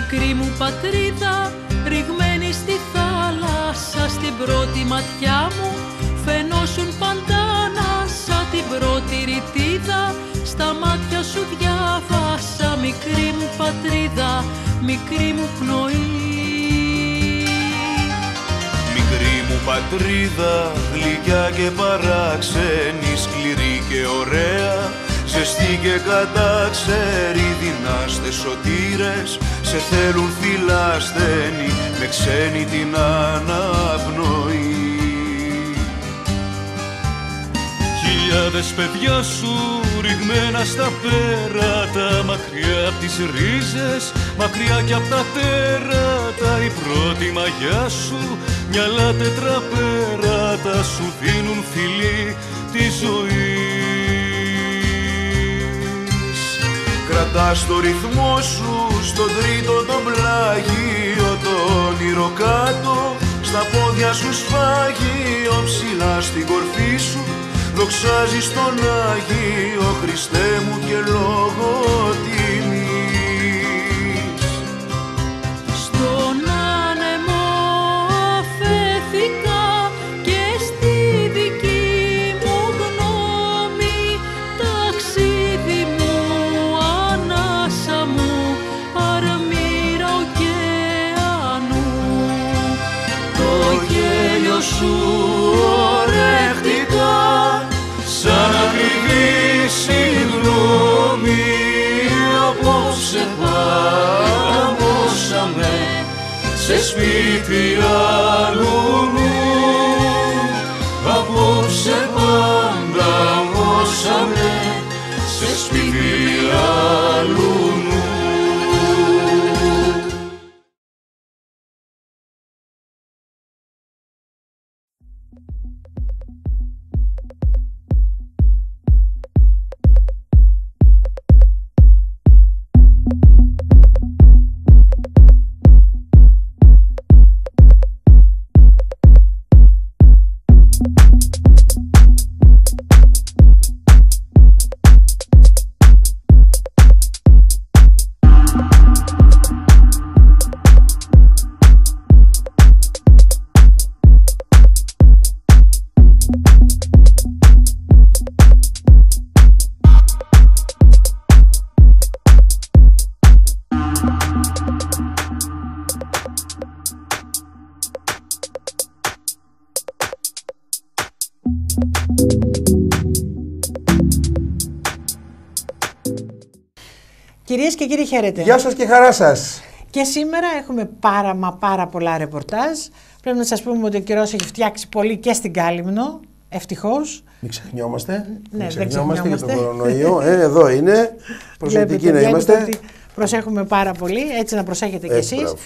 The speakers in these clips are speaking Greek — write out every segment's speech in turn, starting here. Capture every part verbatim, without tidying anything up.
Μικρή μου πατρίδα, ρηγμένη στη θάλασσα, στην πρώτη ματιά μου φαινόσουν πάντα ανάσα. Την πρώτη ρητίδα στα μάτια σου διάβασα. Μικρή μου πατρίδα, μικρή μου πνοή. Μικρή μου πατρίδα, γλυκιά και παράξενη, σκληρή και ωραία, ζεστή και κατάξερη, δυνάστες σωτήρες σε θέλουν φιλάσθενοι, με ξένη την αναπνοή. Χιλιάδες παιδιά σου ρηγμένα στα πέρατα, μακριά απ' τις ρίζες, μακριά κι απ' τα τέρατα. Η πρώτη μαγιά σου, μυαλά τετραπέρατα, σου δίνουν φιλί τη ζωή. Κρατάς το ρυθμό σου στον τρίτο τον πλάγιο, το όνειρο κάτω στα πόδια σου σφάγιο, ψηλά στην κορφή σου δοξάζεις τον Άγιο, Χριστέ μου και λόγω τιμής. Στον άνεμο αφέθηκα και στη δική μου γνώμη, ταξίδι μου, ανάσα μου, αρμύρα ωκεανού. Το γέλιο σου ορέχτηκα σαν ακριβή συγγνώμη. Απόψε παγαμώσαμε σε σπίτι αλλού. Απόψε παγαμώσαμε σε σπίτι αλλού. Κυρίες και κύριοι, χαίρετε. Γεια σας και χαρά σας. Και σήμερα έχουμε πάρα μα πάρα πολλά ρεπορτάζ. Πρέπει να σας πούμε ότι ο καιρός έχει φτιάξει πολύ και στην Κάλυμνο, ευτυχώς. Μην ξεχνιόμαστε. Ναι, Μην δεν ξεχνιόμαστε για τον ξεχνιόμαστε. κορονοϊό. Ε, εδώ είναι. Προσεκτικοί να είμαστε. Ότι προσέχουμε πάρα πολύ, έτσι να προσέχετε κι Έτσι, εσείς. μπράβο.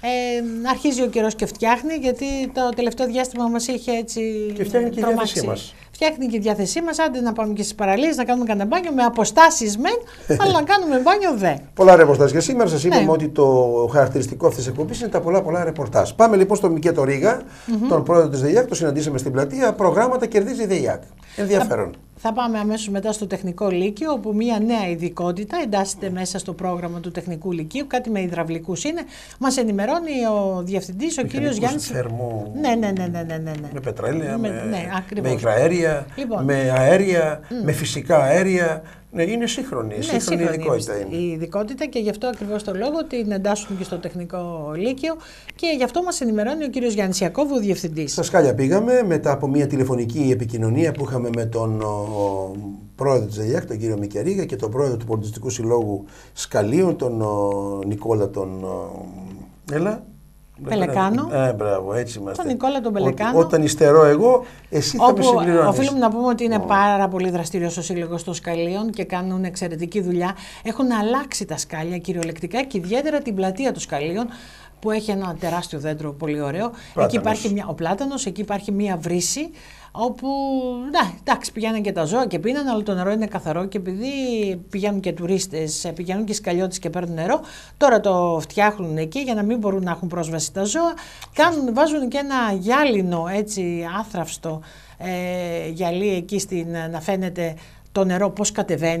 Ε, αρχίζει ο καιρός και φτιάχνει, γιατί το τελευταίο διάστημα μας είχε έτσι Και φτιάχνει και η τρομάξει. διάθεσή μας. Φτιάχνει και η διάθεσή μας, άντε να πάμε και στις παραλίες, να κάνουμε κανένα μπάνιο με αποστάσεις μεν, αλλά να κάνουμε μπάνιο δε. Πολλά ρεπορτάζ και σήμερα σας είπαμε Ναι. ότι το χαρακτηριστικό αυτής της εκπομπής είναι τα πολλά πολλά ρεπορτάζ. Πάμε λοιπόν στον Μικέτο Ρίγα, mm-hmm. τον πρόεδρο της ΔΕΙΑΚ, το συναντήσαμε στην πλατεία. Προγράμματα κερδίζει η ΔΕΙΑΚ. Ενδιαφέρον. Θα, θα πάμε αμέσως μετά στο Τεχνικό Λύκειο, όπου μια νέα ειδικότητα εντάσσεται μέσα στο πρόγραμμα του Τεχνικού Λυκείου, κάτι με υδραυλικούς είναι. Μας ενημερώνει ο διευθυντής, ο κύριος Γιάννης. Θερμού, Ναι, ναι, ναι, ναι, ναι, ναι. με πετρέλαια, με, με, ναι, με υγραέρια, Λοιπόν. με αέρια, mm. με φυσικά αέρια. Ναι, είναι σύγχρονη, Ναι, σύγχρονη, σύγχρονη ειδικότητα είναι. η ειδικότητα και γι' αυτό ακριβώς το λόγο την εντάσσουν και στο Τεχνικό Λύκειο και γι' αυτό μας ενημερώνει ο κύριος Γιάννης Ιακώβου, ο διευθυντής. Στα Σκάλια πήγαμε μετά από μια τηλεφωνική επικοινωνία που είχαμε με τον ο, πρόεδρο της ΔΕΙΑΚ, τον κύριο Μικερίγα, και τον πρόεδρο του Πολιτιστικού Συλλόγου Σκαλίων, τον ο, Νικόλα τον... Ο, έλα. Πελεκάνο. Ε, μπράβο, έτσι είμαστε. Τον Νικόλα τον Πελεκάνο. Ό, όταν υστερώ εγώ, εσύ θα με συμπληρώνεις. Οφείλουμε να πούμε ότι είναι oh. πάρα πολύ δραστήριος ο Σύλλογος των Σκαλίων και κάνουν εξαιρετική δουλειά. Έχουν αλλάξει τα σκάλια κυριολεκτικά και ιδιαίτερα την πλατεία των Σκαλίων, που έχει ένα τεράστιο δέντρο πολύ ωραίο. Εκεί υπάρχει μια, ο πλάτανος, εκεί υπάρχει μια βρύση, όπου να, εντάξει, πηγαίνουν και τα ζώα και πίναν, αλλά το νερό είναι καθαρό και επειδή πηγαίνουν και τουρίστες, πηγαίνουν και σκαλιώτες και παίρνουν νερό, τώρα το φτιάχνουν εκεί για να μην μπορούν να έχουν πρόσβαση τα ζώα. Κάνουν, βάζουν και ένα γυάλινο, έτσι άθραυστο ε, γυαλί εκεί στην, να φαίνεται το νερό πώς κατεβαίνει.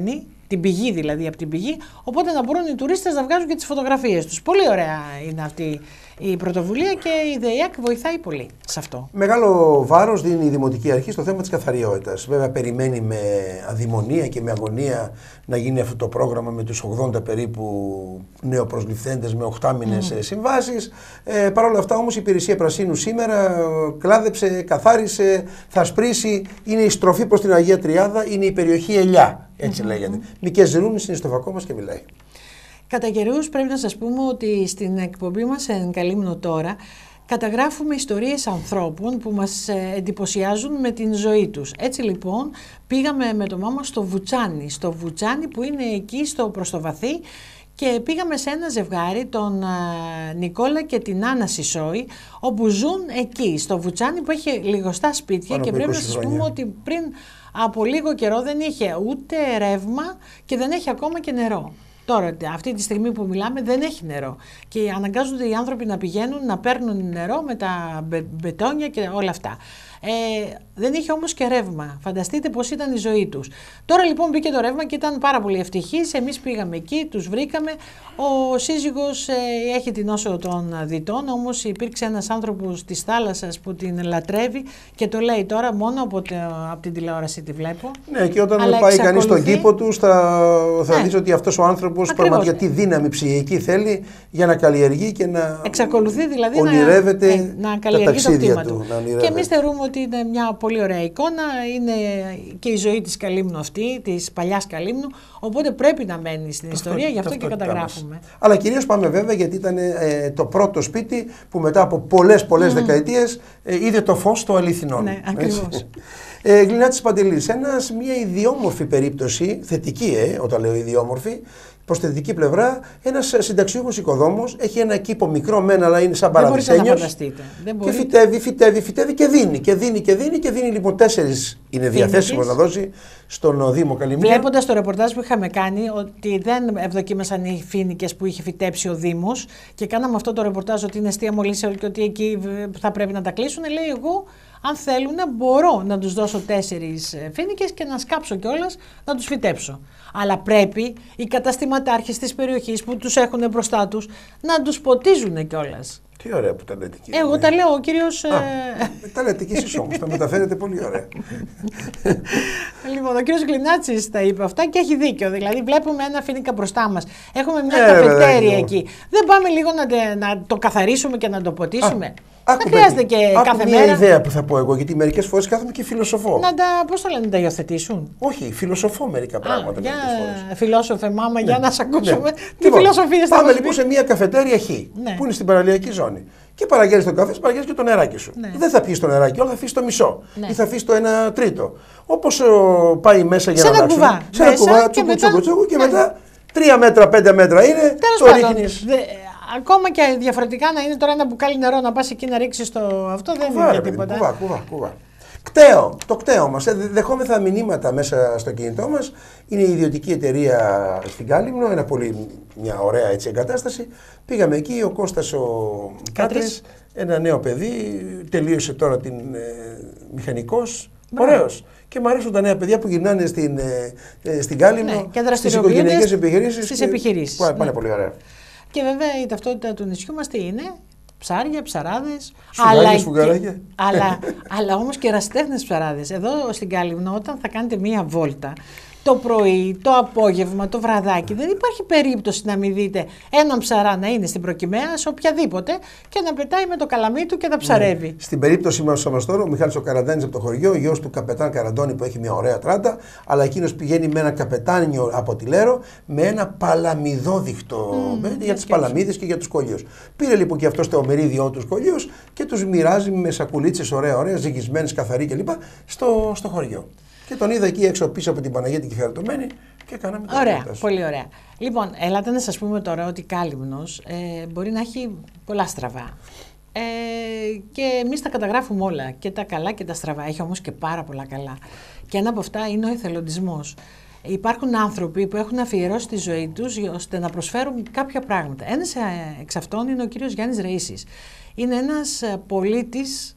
την πηγή δηλαδή, από την πηγή, οπότε να μπορούν οι τουρίστες να βγάζουν και τις φωτογραφίες τους. Πολύ ωραία είναι αυτή η πρωτοβουλία και η ΔΕΙΑΚ βοηθάει πολύ σε αυτό. Μεγάλο βάρος δίνει η Δημοτική Αρχή στο θέμα της καθαριότητας. Βέβαια περιμένει με αδειμονία και με αγωνία να γίνει αυτό το πρόγραμμα με τους ογδόντα περίπου νεοπροσληφθέντες με οχτάμηνες mm. συμβάσεις. Ε, Παρ' όλα αυτά όμως η Υπηρεσία Πρασίνου σήμερα κλάδεψε, καθάρισε, θα σπρίσει, είναι η στροφή προς την Αγία Τριάδα, είναι η περιοχή Ελιά, έτσι mm-hmm. λέγεται. Μικές Ζερούνης είναι στο φακό μας και μιλάει. Κατά καιρούς πρέπει να σας πούμε ότι στην εκπομπή μας εν Καλύμνο τώρα καταγράφουμε ιστορίες ανθρώπων που μας εντυπωσιάζουν με την ζωή τους. Έτσι λοιπόν πήγαμε με το μάμα στο Βουτσάνι, στο Βουτσάνι που είναι εκεί στο προς το βαθύ, και πήγαμε σε ένα ζευγάρι, τον α, Νικόλα και την Άννα Σισόη, όπου ζουν εκεί στο Βουτσάνι που έχει λιγοστά σπίτια. Πάνω και πρέπει να σας πούμε ότι πριν από λίγο καιρό δεν είχε ούτε ρεύμα και δεν έχει ακόμα και νερό. Τώρα, αυτή τη στιγμή που μιλάμε δεν έχει νερό και αναγκάζονται οι άνθρωποι να πηγαίνουν να παίρνουν νερό με τα μπε, μπετόνια και όλα αυτά. Ε, δεν είχε όμως και ρεύμα. Φανταστείτε πώς ήταν η ζωή τους. Τώρα λοιπόν μπήκε το ρεύμα και ήταν πάρα πολύ ευτυχείς. Εμείς πήγαμε εκεί, τους βρήκαμε. Ο σύζυγος ε, έχει την νόσο των διτών, όμως υπήρξε ένας άνθρωπος της θάλασσας που την λατρεύει και το λέει τώρα μόνο από, το, από την τηλεόραση τη βλέπω. Ναι, και όταν αλλά πάει κανείς στον κήπο του θα, θα ναι. δεις ότι αυτός ο άνθρωπος πραγματικά τι δύναμη ψυχική θέλει για να καλλιεργεί και να εξακολουθεί δηλαδή ονειρεύεται να, να καλλιεργεί τα κτήμα του. του. Και εμείς θεωρούμε ότι είναι μια πολύ ωραία εικόνα, είναι και η ζωή της Καλύμνου αυτή, της παλιάς Καλύμνου, οπότε πρέπει να μένει στην αυτό, ιστορία, γι' αυτό και καταγράφουμε. Αλλά κυρίως πάμε βέβαια γιατί ήταν ε, το πρώτο σπίτι που μετά από πολλές πολλές mm. δεκαετίες ε, είδε το φως των αληθινών. Ναι, ακριβώς. Ε, Γλινάτης Παντελής, ένας, μια ιδιόμορφη περίπτωση, θετική ε, όταν λέω ιδιόμορφη, προς τη θετική πλευρά, ένας συνταξιούχος οικοδόμος έχει ένα κήπο μικρό μεν, αλλά είναι σαν παραδεισένιος. Και φυτεύει, φυτεύει, φυτεύει και δίνει. Και δίνει και δίνει και δίνει. Λοιπόν, τέσσερις είναι διαθέσιμος να δώσει στον Δήμο Καλυμνία. Βλέποντας το ρεπορτάζ που είχαμε κάνει, ότι δεν ευδοκίμασαν οι φοίνικες που είχε φυτέψει ο Δήμος και κάναμε αυτό το ρεπορτάζ ότι είναι εστία μολύσεων και ότι εκεί θα πρέπει να τα κλείσουν, λέει εγώ. Αν θέλουν, μπορώ να τους δώσω τέσσερις φοίνικες και να σκάψω κιόλας να τους φυτέψω. Αλλά πρέπει οι καταστηματάρχες της περιοχής που τους έχουν μπροστά τους να τους ποτίζουν κιόλας. Τι ωραία που τα λέτε, κύριε. Εγώ τα λέω, ο κύριος. Α, ε... τα λέτε κι εσείς όμως, τα μεταφέρετε πολύ ωραία. Λοιπόν, ο κύριος Γλινάτσης τα είπε αυτά και έχει δίκιο. Δηλαδή, βλέπουμε ένα φοίνικα μπροστά μας. Έχουμε μια ε, καφετέρια εκεί. Δεν πάμε λίγο να, να το καθαρίσουμε και να το ποτίσουμε. Α. Άκου, δεν χρειάζεται και άκου κάθε μια μέρα. ιδέα που θα πω εγώ, γιατί μερικές φορές κάθομαι και φιλοσοφώ. Να τα, πώς το λένε, να τα υιοθετήσουν. Όχι, φιλοσοφώ μερικά πράγματα. Α, για φιλόσοφε, μάμα, ναι. για να σε ακούσουμε. Ναι. Τι λοιπόν, φιλοσοφίες θα πάμε λοιπόν σε μια καφετέρια Χ, ναι. που είναι στην παραλιακή ζώνη. Και παραγγέλνεις τον καφέ, παραγγέλνεις και το νεράκι σου. Ναι. Δεν θα πιεις το νεράκι, όλα θα αφήσεις το μισό. Ναι. Ή θα αφήσεις το ένα τρίτο. Όπως πάει μέσα για σε να αλλάξουν. Κουβά. Σε ένα κουβά, τσούκου, τσούκου, τσούκου και μετά τρία μέτρα, πέντε μέτρα είναι. Τέλος το πάντων, ρίχνεις. Δε, ακόμα και διαφορετικά να είναι τώρα ένα μπουκάλι νερό να πας εκεί να ρίξεις το αυτό, δεν κουβά, είναι τίποτα. Κουβά, κουβά, κουβά. Κταίο, το κταίο μας. Δεχόμεθα μηνύματα μέσα στο κινητό μας. Είναι η ιδιωτική εταιρεία στην Κάλυμνο, ένα πολύ, μια ωραία έτσι, εγκατάσταση. Πήγαμε εκεί, ο Κώστας ο Κάτρης, ένα νέο παιδί, τελείωσε τώρα την ε, μηχανικός. Ωραίος. Και μου αρέσουν τα νέα παιδιά που γυρνάνε στην, ε, στην Κάλυμνο, ναι, στις οικογενειακές επιχειρήσεις. Στις επιχειρήσεις. Πάνε, πάνε ναι. πολύ ωραία. Και βέβαια η ταυτότητα του νησιού μας τι είναι? Ψάρια, ψαράδες, αλλά, και, αλλά, αλλά όμως και ερασιτέχνες ψαράδες. Εδώ στην Κάλυμνο όταν θα κάνετε μία βόλτα, το πρωί, το απόγευμα, το βραδάκι, δεν υπάρχει περίπτωση να μην δείτε έναν ψαρά να είναι στην προκυμαία, σε οποιαδήποτε, και να πετάει με το καλαμί του και να ψαρεύει. Ναι. Στην περίπτωση μας τώρα, ο Μιχάλης ο Καραντάνης από το χωριό, γιος του καπετάν Καραντώνη που έχει μια ωραία τράτα, αλλά εκείνος πηγαίνει με ένα καπετάνιο από τη Λέρο με ένα παλαμιδόδειχτο mm, για τις παλαμίδες και για τους κολλίους. Πήρε λοιπόν και αυτό το μερίδιό του κολλίους και τους μοιράζει με σακουλίτσες ωραία-ωραία, ζυγισμένες, καθαροί κλπ. Στο, στο χωριό. Και τον είδα εκεί έξω πίσω από την Παναγία την Κεφαλτωμένη και κάναμε τα Ωραία, πολύ ωραία. Λοιπόν, έλατε να σας πούμε τώρα ότι η Κάλυμνος ε, μπορεί να έχει πολλά στραβά. Ε, και εμείς τα καταγράφουμε όλα, και τα καλά και τα στραβά. Έχει όμως και πάρα πολλά καλά. Και ένα από αυτά είναι ο εθελοντισμός. Υπάρχουν άνθρωποι που έχουν αφιερώσει τη ζωή τους ώστε να προσφέρουν κάποια πράγματα. Ένας εξ αυτών είναι ο κύριος Γιάννης Ραΐσης. Είναι ένας πολίτης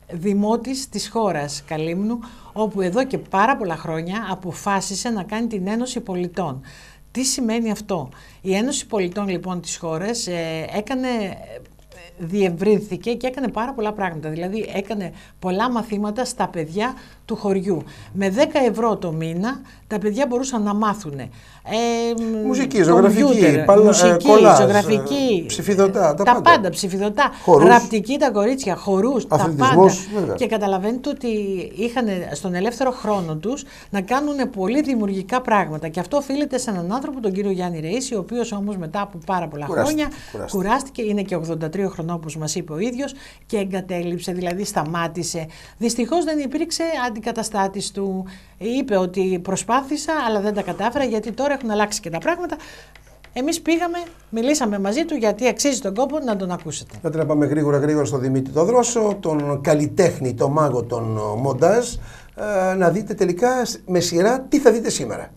δημότης της χώρας Καλύμνου, όπου εδώ και πάρα πολλά χρόνια αποφάσισε να κάνει την Ένωση Πολιτών. Τι σημαίνει αυτό? Η Ένωση Πολιτών λοιπόν της χώρας ε, έκανε... διευρύνθηκε και έκανε πάρα πολλά πράγματα. Δηλαδή έκανε πολλά μαθήματα στα παιδιά του χωριού. Με δέκα ευρώ το μήνα τα παιδιά μπορούσαν να μάθουν ε, μουσική, ζωγραφική, παλ, μουσική κολάζ, ζωγραφική, ψηφιδωτά, τα, τα πάντα. πάντα, ψηφιδωτά, χορούς, ραπτική τα κορίτσια, χορούς, τα πάντα. Βέβαια. Και καταλαβαίνετε ότι είχαν στον ελεύθερο χρόνο τους να κάνουν πολύ δημιουργικά πράγματα. Και αυτό οφείλεται σε έναν άνθρωπο, τον κύριο Γιάννη Ραΐση, ο οποίος όμως μετά από πάρα πολλά κουράστηκε, χρόνια κουράστηκε. κουράστηκε, είναι και ογδόντα τρία χρονών όπως μας είπε ο ίδιος, και εγκατέλειψε, δηλαδή σταμάτησε. Δυστυχώς δεν υπήρξε αντικαταστάτης του. Είπε ότι προσπάθησα αλλά δεν τα κατάφερα, γιατί τώρα έχουν αλλάξει και τα πράγματα. Εμείς πήγαμε, μιλήσαμε μαζί του, γιατί αξίζει τον κόπο να τον ακούσετε. Πρέπει να πάμε γρήγορα γρήγορα στο Δημήτρη το Δρόσο, τον καλλιτέχνη, τον μάγο, τον μοντάζ, να δείτε τελικά με σειρά τι θα δείτε σήμερα.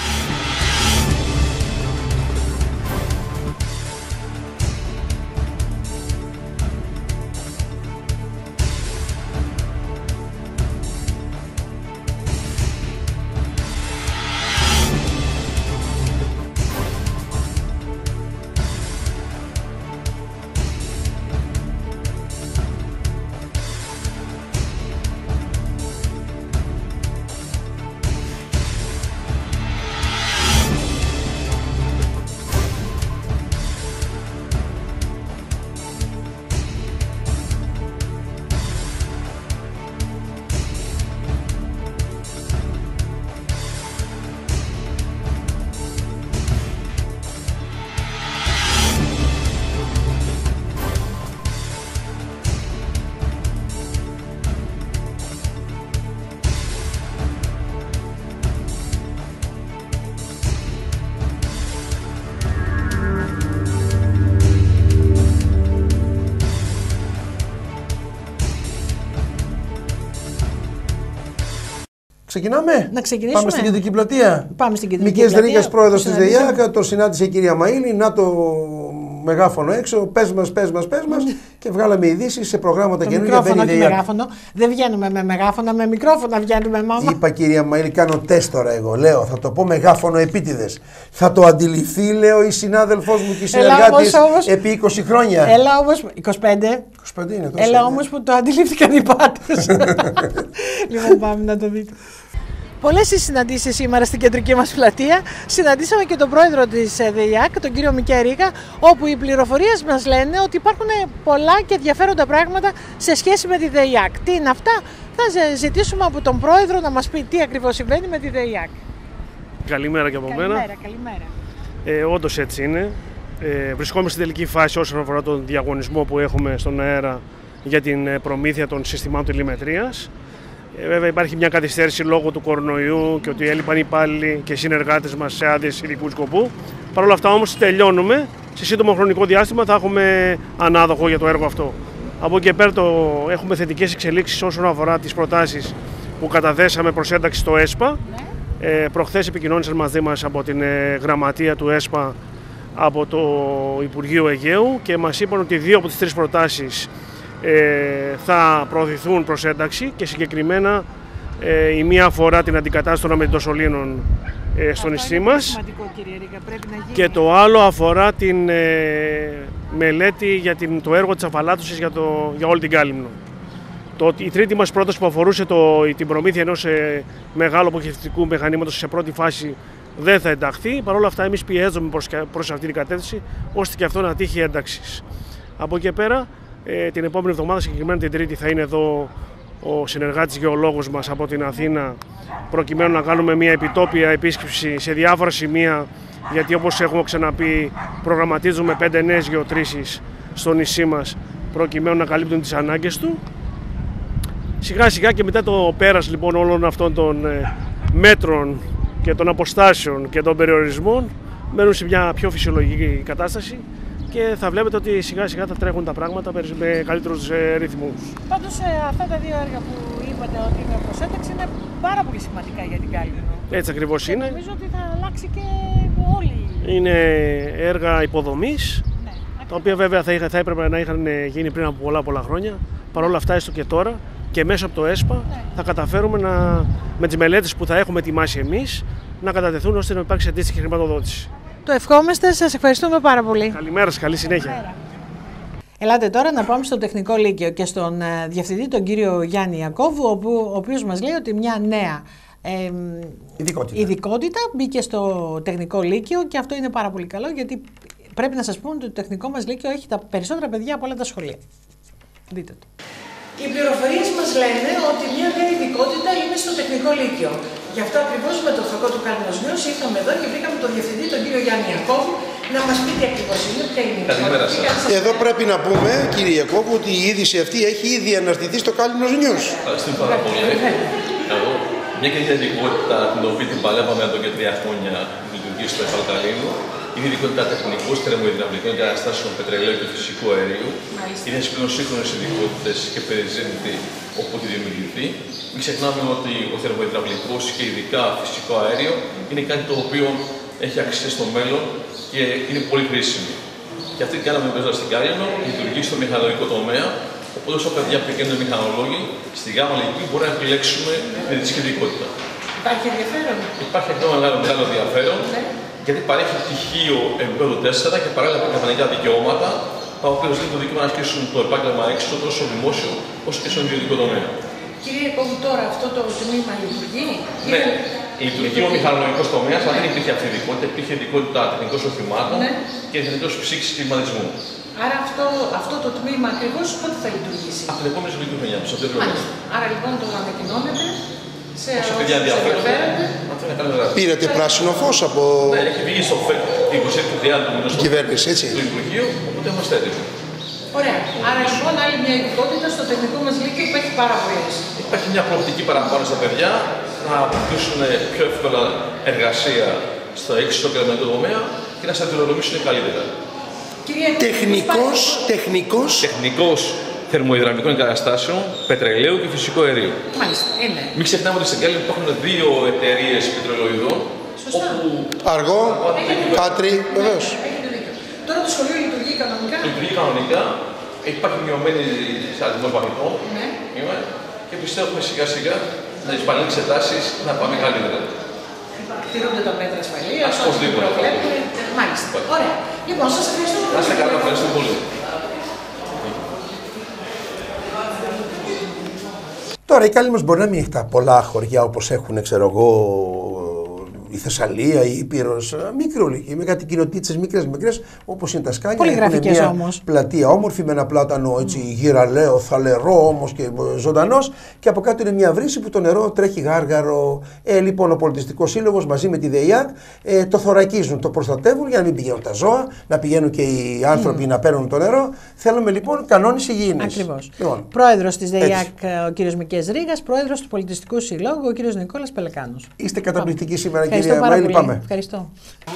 Ξεκινάμε. Να ξεκινήσουμε. Πάμε στην κεντρική πλατεία. Πάμε στην κεντρική Μικές πλατεία. Ρήγας, πρόεδρος της ΔΕΙΑΚ, το συνάντησε η κυρία Μαΐλη. Να το μεγάφωνο έξω. Πες μας, πες μας, πες μας. Και βγάλαμε ειδήσεις σε προγράμματα καινούργια. Μικρόφωνο και μεγάφωνο. Δεν βγαίνουμε με μεγάφωνα, με μικρόφωνα βγαίνουμε, μάμα. Είπα, κυρία Μαΐλη, κάνω τεστ τώρα εγώ. Λέω, θα το πω μεγάφωνο επίτηδες. Θα το αντιληφθεί, λέω, η συνάδελφός μου και η συνεργάτης όμως, επί είκοσι χρόνια. Έλα όμως, είκοσι πέντε. είκοσι πέντε είναι τόσο. Έλα όμως που το αντιλήφθηκαν οι πάτες. Λοιπόν, πάμε να το δείτε. Πολλές οι συναντήσεις σήμερα στην κεντρική μας πλατεία. Συναντήσαμε και τον πρόεδρο της ΔΕΙΑΚ, τον κύριο Μικέ Ρήγα, όπου οι πληροφορίες μας λένε ότι υπάρχουν πολλά και ενδιαφέροντα πράγματα σε σχέση με τη ΔΕΙΑΚ. Τι είναι αυτά? Θα ζητήσουμε από τον πρόεδρο να μας πει τι ακριβώς συμβαίνει με τη ΔΕΙΑΚ. Καλημέρα και από μένα. Καλημέρα, καλημέρα. Ε, όντως έτσι είναι. Ε, βρισκόμαστε στην τελική φάση όσον αφορά τον διαγωνισμό που έχουμε στον αέρα για την προμήθεια των συστημάτων τηλεμετρίας. Ε, βέβαια υπάρχει μια καθυστέρηση λόγω του κορονοϊού και ότι έλειπαν οι υπάλληλοι και οι συνεργάτες μας σε άδειες ειδικού σκοπού. Παρ' όλα αυτά όμως τελειώνουμε. Σε σύντομο χρονικό διάστημα θα έχουμε ανάδοχο για το έργο αυτό. Από εκεί και πέρα το, έχουμε θετικές εξελίξεις όσον αφορά τις προτάσεις που καταθέσαμε προς ένταξη στο ΕΣΠΑ. Ναι. Ε, προχθές επικοινώνησαν μαζί μας από την ε, γραμματεία του ΕΣΠΑ από το Υπουργείο Αιγαίου και μας είπαν ότι δύο από τις τρεις προτάσεις Ε, θα προωθηθούν προς ένταξη και συγκεκριμένα ε, η μία αφορά την αντικατάσταση των αμυντοσωλήνων ε, στο νησί μας και το άλλο αφορά την ε, μελέτη για την, το έργο της αφαλάτωσης για, το, για όλη την Κάλυμνο. Το, η τρίτη μας πρόταση που αφορούσε το, την προμήθεια ενός ε, μεγάλου αποχαιρετικού μηχανήματος σε πρώτη φάση δεν θα ενταχθεί. Παρ' όλα αυτά εμείς πιέζουμε προς, προς αυτή την κατεύθυνση ώστε και αυτό να τύχει ένταξης. Από εκεί και πέρα Ε, την επόμενη εβδομάδα, συγκεκριμένα την Τρίτη, θα είναι εδώ ο συνεργάτης γεωλόγος μας από την Αθήνα, προκειμένου να κάνουμε μια επιτόπια επίσκεψη σε διάφορα σημεία, γιατί όπως έχουμε ξαναπεί προγραμματίζουμε πέντε νέες γεωτρήσεις στο νησί μας προκειμένου να καλύπτουν τις ανάγκες του. Σιγά σιγά και μετά το πέρας λοιπόν όλων αυτών των ε, μέτρων και των αποστάσεων και των περιορισμών μένουν σε μια πιο φυσιολογική κατάσταση και θα βλέπετε ότι σιγά σιγά θα τρέχουν τα πράγματα με καλύτερους ε, ρυθμούς. Πάντως ε, αυτά τα δύο έργα που είπατε ότι είναι προς ένταξη είναι πάρα πολύ σημαντικά για την Κάλυμνο. Έτσι ακριβώς είναι. Νομίζω ότι θα αλλάξει και όλη. Είναι έργα υποδομής, ναι, τα οποία βέβαια θα, είχα, θα έπρεπε να είχαν γίνει πριν από πολλά πολλά χρόνια. Παρ' όλα αυτά, έστω και τώρα, και μέσα από το ΕΣΠΑ θα καταφέρουμε να, με τις μελέτες που θα έχουμε ετοιμάσει εμείς να κατατεθούν ώστε να υπάρξει αντίστοιχη χρηματοδότηση. Το ευχόμαστε, σας ευχαριστούμε πάρα πολύ. Καλημέρα σας, καλή συνέχεια. Ελάτε τώρα να πάμε στο Τεχνικό Λύκειο και στον ε, Διευθυντή, τον κύριο Γιάννη Ιακώβου, ο, ο οποίος μας λέει ότι μια νέα ε, ειδικότητα. ειδικότητα μπήκε στο Τεχνικό Λύκειο και αυτό είναι πάρα πολύ καλό, γιατί πρέπει να σας πούμε ότι το Τεχνικό μας Λύκειο έχει τα περισσότερα παιδιά από όλα τα σχολεία. Δείτε το. Οι πληροφορίες μας λένε ότι μια νέα ειδικότητα είναι στο Τεχνικό Λύκειο. Γι' αυτό ακριβώς με το φακό του Κάλυμνος Νιούς ήρθαμε εδώ και βρήκαμε τον Διευθυντή, τον κύριο Γιάννη Ιακώβου, να μας πει τι ακριβώς είναι, ποια είναι η Καλημέρα σας. Εδώ πρέπει να πούμε, κύριε Ιακώβου, ότι η είδηση αυτή έχει ήδη αναρτηθεί στο Κάλυμνος Νιούς. Ευχαριστούμε πάρα πολύ. Εγώ, μια και είναι ειδικότητα την οποία την παλεύαμε εδώ και τρία χρόνια λειτουργεί στο Εφαλκαλίνο, είναι ειδικότητα τεχνικός θερμοϊδραυλικών εγκαταστάσεων πετρελαίου και φυσικού αερίου. Είναι στις πλέον σύγχρονες ειδικότητες και περιζήτητη όπου έχει δημιουργηθεί. Μην ξεχνάμε ότι ο θερμοϊδραυλικός και ειδικά φυσικό αέριο είναι κάτι το οποίο έχει αξία στο μέλλον και είναι πολύ χρήσιμο. Και αυτή την κάναμε μέσα στην Κάλυμνο, λειτουργεί στο μηχανολογικό τομέα. Οπότε, όσο παιδιά πηγαίνουν μηχανολόγοι, στη γάμα λυκείου μπορεί να επιλέξουμε με τη ειδικότητα. Υπάρχει ενδιαφέρον. Υπάρχει αυτό μεγάλο, μεγάλο ενδιαφέρον, ναι. Γιατί παρέχει πτυχίο επίπεδο τέσσερα και παράλληλα επαγγελματικά δικαιώματα, τα οποία δίνουν το δικαίωμα να ασκήσουν το επάγγελμα έξω τόσο στο δημόσιο όσο και στον ιδιωτικό τομέα. Κύριε Ιακώβου, τώρα αυτό το τμήμα λειτουργεί? Ναι, λειτουργεί ο μηχανολογικός τομέας, αλλά δεν υπήρχε αυτή η ειδικότητα. Υπήρχε ειδικότητα τεχνικών οχημάτων, ναι, και τεχνικός ψήξης κλιματισμού. Άρα αυτό, αυτό το τμήμα ακριβώς πότε θα λειτουργήσει? Από την επόμενη ζωική χρονιά, στο τέλος. Άρα λοιπόν το ανακοινώνετε σε όσους ενδιαφέρονται. Πήρατε πράσινο φως από. Ναι, έχει βγει στο ΦΕΚ την εικοστή του μηνός η κυβέρνηση, έτσι. Του Υπουργείου, οπότε είμαστε έτοιμοι. Ωραία. Άρα λοιπόν άλλη μια ειδικότητα στο Τεχνικό μας Λύκειο που έχει πάρα πολλές. Υπάρχει μια προοπτική παραπάνω στα παιδιά να αποκτήσουν πιο εύκολα εργασία στο έξω και το τομέα και να σταδιοδρομήσουν καλύτερα. Τεχνικός, τεχνικός. Τεχνικός θερμοϊδραυλικών εγκαταστάσεων, πετρελαίου και φυσικού αερίου. Μάλιστα, είναι. Μην ξεχνάμε ότι στην Κάλυμνο υπάρχουν δύο εταιρείες πετρελαιοειδών. Όπου... Αργό, Κάτρι, βεβαίως. Τώρα το σχολείο λειτουργεί κανονικά. Λειτουργεί κανονικά. Υπάρχει μειωμένη αριθμό μαθητών. Ναι. Και πιστεύουμε σιγά σιγά με τις παλιές εξετάσεις να πάμε καλύτερα. Τηρούνται τα μέτρα ασφαλείας, ό,τι προβλέπουμε. Μάλιστα. Ωραία. Λοιπόν, σας ευχαριστώ. Να είστε καλά, ευχαριστώ πολύ. Τώρα η Κάλυμνος μπορεί να μην έχει τα πολλά χωριά όπως έχουν, ξέρω εγώ, η Θεσσαλία, η Ήπειρος, μικρούλικη, με κάτι κοινοτήτες μικρές μικρές, όπως είναι τα Σκάνια. Πολύ γραφικές μια όμως. Πλατεία όμορφη με ένα πλάτανο έτσι γυραλαίο, θαλερό όμως και ζωντανός, και από κάτω είναι μια βρύση που το νερό τρέχει γάργαρο. Ε, λοιπόν, ο Πολιτιστικός Σύλλογος μαζί με τη ΔΕΙΑΚ ε, το θωρακίζουν, το προστατεύουν για να μην πηγαίνουν τα ζώα, να πηγαίνουν και οι άνθρωποι mm. να παίρνουν το νερό. Θέλουμε λοιπόν κανόνες υγιεινής. Ακριβώς. Λοιπόν, πρόεδρος της ΔΕΙΑΚ ο κύριος Μικές Ρήγας, πρόεδρος του Πολιτιστικού Συλλόγου ο κύριος Νικόλας Πελεκάνος. Είστε καταπληκτικοί σήμερα, κύριε. Πάμε. Ευχαριστώ.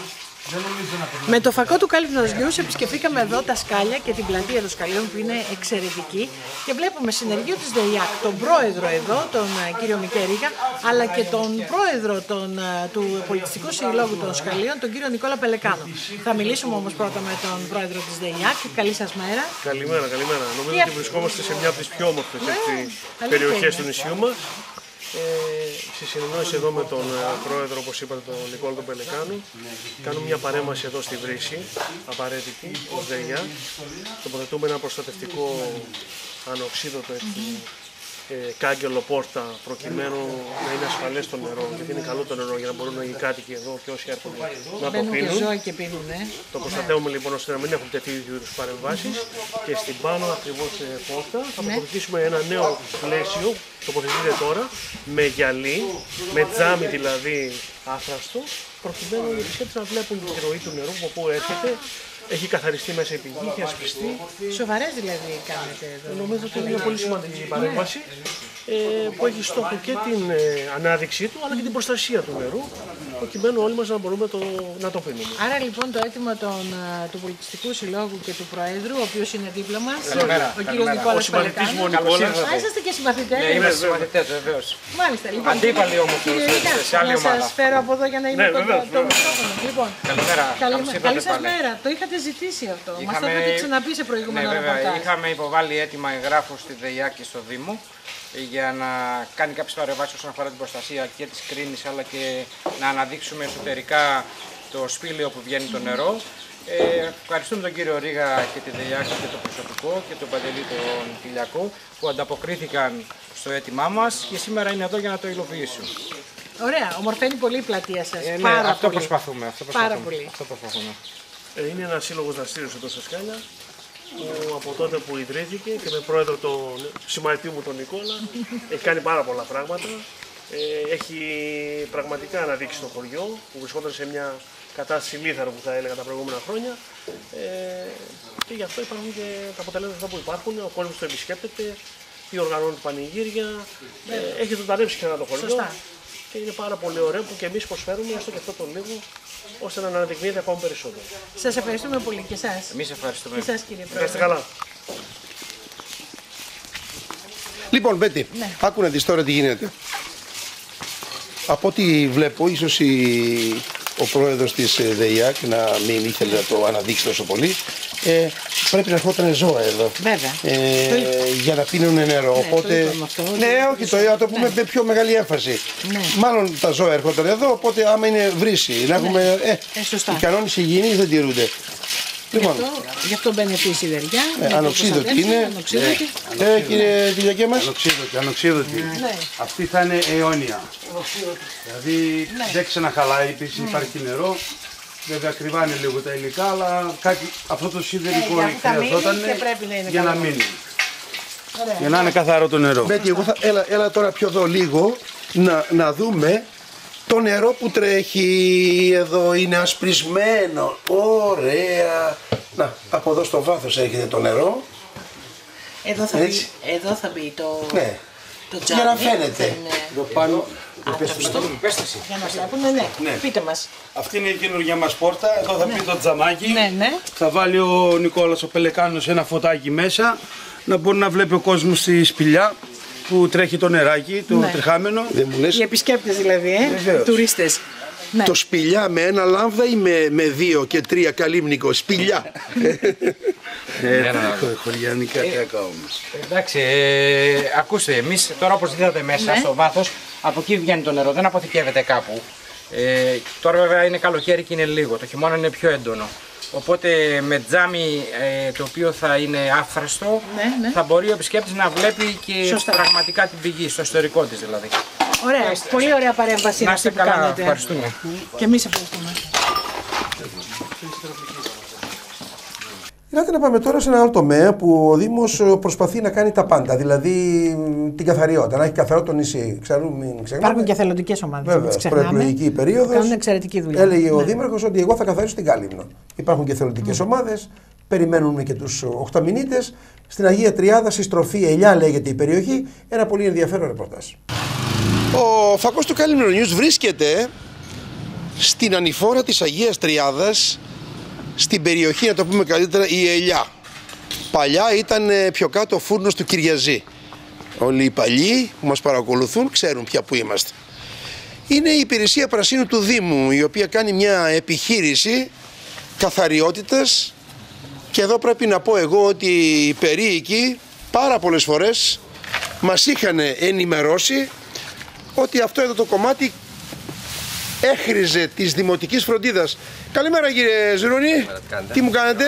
Με το φακό του Κάλυμνος Νιούς επισκεφθήκαμε εδώ τα σκάλια και την πλατεία των σκαλιών που είναι εξαιρετική και βλέπουμε συνεργείο της ΔΕΙΑΚ, τον πρόεδρο εδώ, τον κύριο Μικέ Ρήγα, αλλά και τον πρόεδρο τον, του Πολιτιστικού Συλλόγου των Σκαλίων, τον κύριο Νικόλα Πελεκάνο. Θα μιλήσουμε όμως πρώτα με τον πρόεδρο της ΔΕΙΑΚ. Καλή σας μέρα. Καλημέρα, καλημέρα. Νομίζω ότι βρισκόμαστε σε μια από τις πιο όμορφες ναι, περιοχές του νησιού μας. Ε, στη συνεννόηση εδώ με τον ε, πρόεδρο, όπως είπατε, τον Νικόλα τον Πελεκάνο, κάνουμε μια παρέμβαση εδώ στη βρύση, απαραίτητη, ως ΔΕΙΑΚ. Τοποθετούμε ένα προστατευτικό ανοξίδωτο έτσι, ε, κάγκελο πόρτα, προκειμένου να είναι ασφαλές το νερό, γιατί είναι καλό το νερό για να μπορούν οι κάτοικοι εδώ και όσοι έρχονται να το πίνουν. Και ζώα και πίνουν, ε. Το προστατεύουμε λοιπόν ώστε να μην έχουν τέτοιου είδους παρεμβάσεις και στην πάνω ακριβώς πόρτα θα ναι. τοποθετήσουμε ένα νέο πλαίσιο, τοποθετείται τώρα, με γυαλί, με τζάμι δηλαδή άθραστο, προκειμένου οι επισκέπτες να βλέπουν την ροή του νερού από πού έρχεται. Έχει καθαριστεί μέσα η πηγή, έχει ασπιστεί. Σοβαρές δηλαδή κάνετε εδώ. Νομίζω ότι είναι μια πολύ σημαντική παρέμβαση ε, που έχει στόχο και την ε, ανάδειξή του αλλά και την προστασία του νερού, προκειμένου όλοι μας να μπορούμε το, να το πίνουμε. Άρα λοιπόν το αίτημα των, του Πολιτιστικού Συλλόγου και του Προέδρου, ο οποίος είναι δίπλα μας, ο κύριος Νικόλας Πελεκάνος. Α, είσαστε και συμμαθητές. Ναι, είμαι συμμαθητές, βεβαίως. Μάλιστα. Λοιπόν, αντίπαλοι όμως σε άλλη ομάδα. Να σας φέρω από εδώ για να είμαι το μικρόφωνο. Λοιπόν, καλή σας μέρα. Το είχατε ζητήσει αυτό. Είχαμε... Μας το είχατε ξαναπεί σε προηγούμενο ναι, ρεπορτάζ. βέβαια, είχαμε υποβάλει έτοιμα εγγράφου στη ΔΕΙΑ και στο Δήμο για να κάνει κάποιες παρεμβάσεις όσον αφορά την προστασία και της κρίνης, αλλά και να αναδείξουμε εσωτερικά το σπήλαιο που βγαίνει το νερό. Ε, ευχαριστούμε τον κύριο Ρίγα και τη ΔΕΙΑ και το προσωπικό και τον Παντελή τον Κυλιακό που ανταποκρίθηκαν στο αίτημά μας και σήμερα είναι εδώ για να το υλοποιήσουν. Ωραία, ομορφαίνει πολύ η πλατεία σας. Ε, ναι, Πάρα αυτό πολύ. προσπαθούμε. Αυτό προσπαθούμε. Πάρα πολύ. Αυτό προσπαθούμε. Ε, είναι ένας σύλλογος δραστήριος εδώ στα Σκάλια που από τότε που ιδρύθηκε και με πρόεδρο τον συμμαθητή μου τον Νικόλα έχει κάνει πάρα πολλά πράγματα. Ε, έχει πραγματικά αναδείξει το χωριό που βρισκόταν σε μια κατάσταση λίθαρο που θα έλεγα τα προηγούμενα χρόνια ε, και γι' αυτό υπάρχουν και τα αποτελέσματα που υπάρχουν, ο κόσμος το επισκέπτεται, διοργανώνει πανηγύρια, ε, έχει ζωντανέψει ξανά το χωριό. Σωστά. Και είναι πάρα πολύ ωραίο που και εμείς προσφέρουμε έστω και αυτό το λίγο ώστε να αναδεικνύεται ακόμη περισσότερο. Σας ευχαριστούμε πολύ και εσάς. Εμείς ευχαριστούμε. Και εσάς κύριε Πρόεδρε. Είστε καλά. Λοιπόν, Μπέτη, ναι. άκου να δεις τώρα τι γίνεται. Από ό,τι βλέπω, ίσως η... ο πρόεδρος της ΔΕΙΑΚ να μην ήθελε να το αναδείξει τόσο πολύ, ε, πρέπει να έρχονταν ζώα εδώ. Βέβαια. Ε, για να πίνουν νερό. Ναι, οπότε... το αυτό, ναι, όχι, το, να το πούμε ναι. με πιο μεγάλη έμφαση. Ναι. Μάλλον τα ζώα έρχονταν εδώ, οπότε άμα είναι βρύση, να έχουμε. Ναι. Ε, ε, οι κανόνες υγιεινής δεν τηρούνται. Λοιπόν, γι' αυτό, γι' αυτό μπαίνει αυτή η σιδεριά. Ε, ανοξίδωτη είναι. Ανοξίδωτη. Ε, ε, κύριε Κυλιακέ μας. Ανοξίδωτη, ανοξίδωτη. Ναι. Αυτή θα είναι αιώνια. Δηλαδή ναι. δεν ξαναχαλάει, επίσης ναι. υπάρχει νερό. Βέβαια κρυβάνε λίγο τα υλικά, αλλά κάτι, αυτό το σιδερικό ε, χρειαζόταν να για να μείνει. Ωραία. Για να είναι καθαρό το νερό. Μπέτη, εγώ θα, έλα, έλα τώρα πιο εδώ λίγο να, να δούμε το νερό που τρέχει εδώ. Είναι ασπρισμένο. Ωραία. Να, από εδώ στο βάθος έρχεται το νερό. Εδώ θα, μπει, εδώ θα μπει το, ναι. το τζάμι. Για να φαίνεται. Είναι... Εδώ πάνω. Για να βλέπουν, ναι. ναι. Πείτε μας. Αυτή είναι η καινούργια μας πόρτα. Εδώ θα ναι. μπει το τζαμάκι. Ναι, ναι. Θα βάλει ο Νικόλας ο Πελεκάνος ένα φωτάκι μέσα. Να μπορεί να βλέπει ο κόσμος στη σπηλιά που τρέχει το νεράκι, το ναι. τριχάμενο. Οι επισκέπτες δηλαδή, ε, τουρίστες. Ναι. Το σπηλιά με ένα λάμδα ή με, με δύο και τρία καλύμνικο, σπηλιά. Ε, χωριανικά κακά όμως. Εντάξει, ε, ακούστε, εμείς τώρα όπως δείτε μέσα ναι. στο βάθος, από εκεί βγαίνει το νερό, δεν αποθηκεύεται κάπου. Ε, τώρα βέβαια είναι καλοκαίρι και είναι λίγο, το χειμώνα είναι πιο έντονο. Οπότε με τζάμι ε, το οποίο θα είναι άφθραστο, ναι, ναι. θα μπορεί ο επισκέπτης να βλέπει και Σωστά. πραγματικά την πηγή, στο ιστορικό της δηλαδή. Ωραία, Έστε. πολύ ωραία παρέμβαση να είστε καλά, κάνετε. Ευχαριστούμε. Και εμείς ευχαριστούμε. Ελάτε να πάμε τώρα σε ένα άλλο τομέα που ο Δήμος προσπαθεί να κάνει τα πάντα, δηλαδή την καθαριότητα, να έχει καθαρό το νησί. Ξέρουμε, μην ξεχνάμε. Υπάρχουν και εθελοντικές ομάδες. Βέβαια, προεκλογική περίοδος. Κάνουν εξαιρετική δουλειά. Έλεγε ναι. ο Δήμαρχος ότι εγώ θα καθαρίσω την Κάλυμνο. Υπάρχουν και εθελοντικές mm. ομάδες, περιμένουμε και τους οχταμηνίτες. Στην Αγία Τριάδα, συστροφή Ελιά λέγεται η περιοχή, ένα πολύ ενδιαφέρον ρεπορτάζ. Ο φακός του Κάλυμνο News βρίσκεται στην ανηφόρα της Αγίας Τριάδας, στην περιοχή, να το πούμε καλύτερα, η Ελιά. Παλιά ήταν πιο κάτω ο φούρνος του Κυριαζή. Όλοι οι παλιοί που μας παρακολουθούν ξέρουν πια που είμαστε. Είναι η υπηρεσία πρασίνου του Δήμου, η οποία κάνει μια επιχείρηση καθαριότητας, και εδώ πρέπει να πω εγώ ότι οι περίοικοι πάρα πολλές φορές μας είχαν ενημερώσει ότι αυτό εδώ το κομμάτι έχριζε της δημοτικής φροντίδας. Καλημέρα κύριε Ζηρούνη, τι, τι μου κάνετε?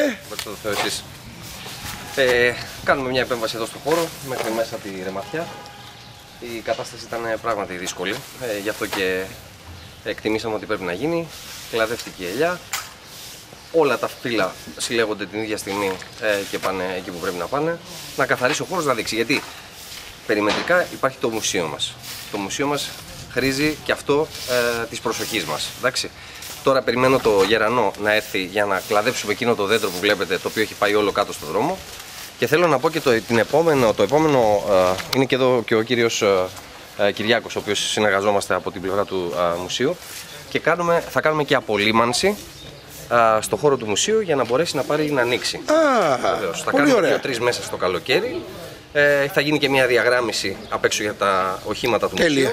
Ε, κάνουμε μια επέμβαση εδώ στο χώρο, μέχρι μέσα τη Ρεματιά. Η κατάσταση ήταν πράγματι δύσκολη, ε, γι' αυτό και εκτιμήσαμε ότι πρέπει να γίνει. Κλαδεύτηκε η ελιά. Όλα τα φύλλα συλλέγονται την ίδια στιγμή ε, και πάνε εκεί που πρέπει να πάνε. Να καθαρίσει ο χώρος, να δείξει. Γιατί περιμετρικά υπάρχει το μουσείο μας. Το μουσείο μας χρήζει και αυτό ε, της προσοχής μας. Εντάξει. Τώρα περιμένω το γερανό να έρθει για να κλαδέψουμε εκείνο το δέντρο που βλέπετε, το οποίο έχει πάει όλο κάτω στο δρόμο. Και θέλω να πω και το, την επόμενο, το επόμενο ε, είναι και εδώ και ο κύριος ε, Κυριάκος, ο οποίος συνεργαζόμαστε από την πλευρά του ε, μουσείου. Και κάνουμε, θα κάνουμε και απολύμανση ε, στο χώρο του μουσείου για να μπορέσει να πάρει να ανοίξει. Α, θα κάνουμε δύο-τρεις μέσα στο καλοκαίρι. Ε, θα γίνει και μια διαγράμμιση απ' έξω για τα οχήματα του Τέλεια. μουσείου.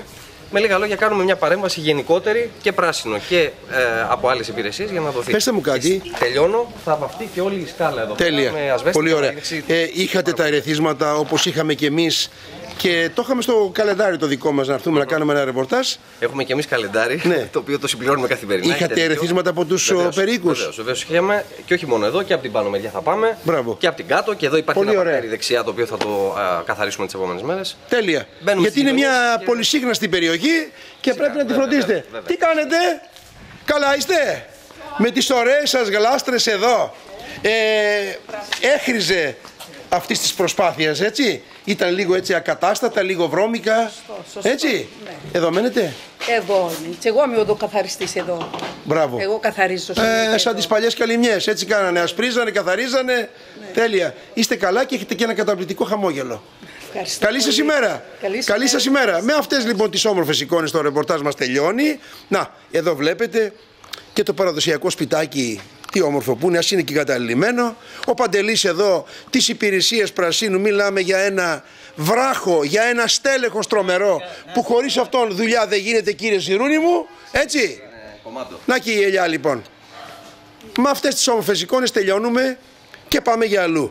Με λίγα λόγια, κάνουμε μια παρέμβαση γενικότερη και πράσινο και ε, από άλλες υπηρεσίες για να δοθεί. Πέστε μου κάτι. Τελειώνω, θα βαφτεί και όλη η σκάλα εδώ. Τέλεια. Με ασβέστη. Πολύ ωραία. Έλεξη... Ε, είχατε τα ερεθίσματα όπως είχαμε κι εμείς και το είχαμε στο καλεντάρι το δικό μας να έρθουμε να κάνουμε ένα ρεπορτάζ. Έχουμε κι εμείς καλεντάρι, ναι. το οποίο το συμπληρώνουμε καθημερινά. Είχατε ερεθίσματα από τους περίκους. Βεβαίως, βεβαίως είχαμε και όχι μόνο εδώ και από την πάνω μεριά θα πάμε. Μπράβο. Και από την κάτω και εδώ υπάρχει πολύ ένα παρτέρι δεξιά το οποίο θα το α, καθαρίσουμε τις επόμενες μέρες. Τέλεια. Μπαίνουμε γιατί είναι μια και... πολυσύχναστη περιοχή και Φυσικά, πρέπει να τη φροντίσετε. Βέβαια, βέβαια. Τι κάνετε, καλά είστε, με τις ωραίες σας γλάστρες εδώ. Ε, έχριζε αυτής της προσπάθειας, έτσι. Ήταν λίγο έτσι ακατάστατα, λίγο βρώμικα. Σωστό, σωστό, έτσι. Ναι. Εδώ μένετε. Εδώ είναι. Και εγώ είμαι ο καθαριστής εδώ. Μπράβο. Εγώ καθαρίζω. Ε, σαν τις παλιές καλυμιές. Έτσι κάνανε. Ασπρίζανε, καθαρίζανε. Ναι. Τέλεια. Είστε καλά και έχετε και ένα καταπληκτικό χαμόγελο. Ευχαριστώ. Καλή σας ημέρα. Καλή, Καλή σας ημέρα. ημέρα. Με αυτές λοιπόν τις όμορφες εικόνες το ρεπορτάζ μας τελειώνει. Να, εδώ βλέπετε και το παραδοσιακό σπιτάκι. Τι όμορφο που είναι, ας είναι και εγκαταλειμμένο. Ο Παντελής εδώ της υπηρεσίας Πρασίνου, μιλάμε για ένα βράχο, για ένα στέλεχος τρομερό που χωρίς αυτόν δουλειά δεν γίνεται, κύριε Σιρούνι μου, έτσι. Να και η ελιά λοιπόν. Με αυτές τις όμορφες εικόνες τελειώνουμε και πάμε για αλλού.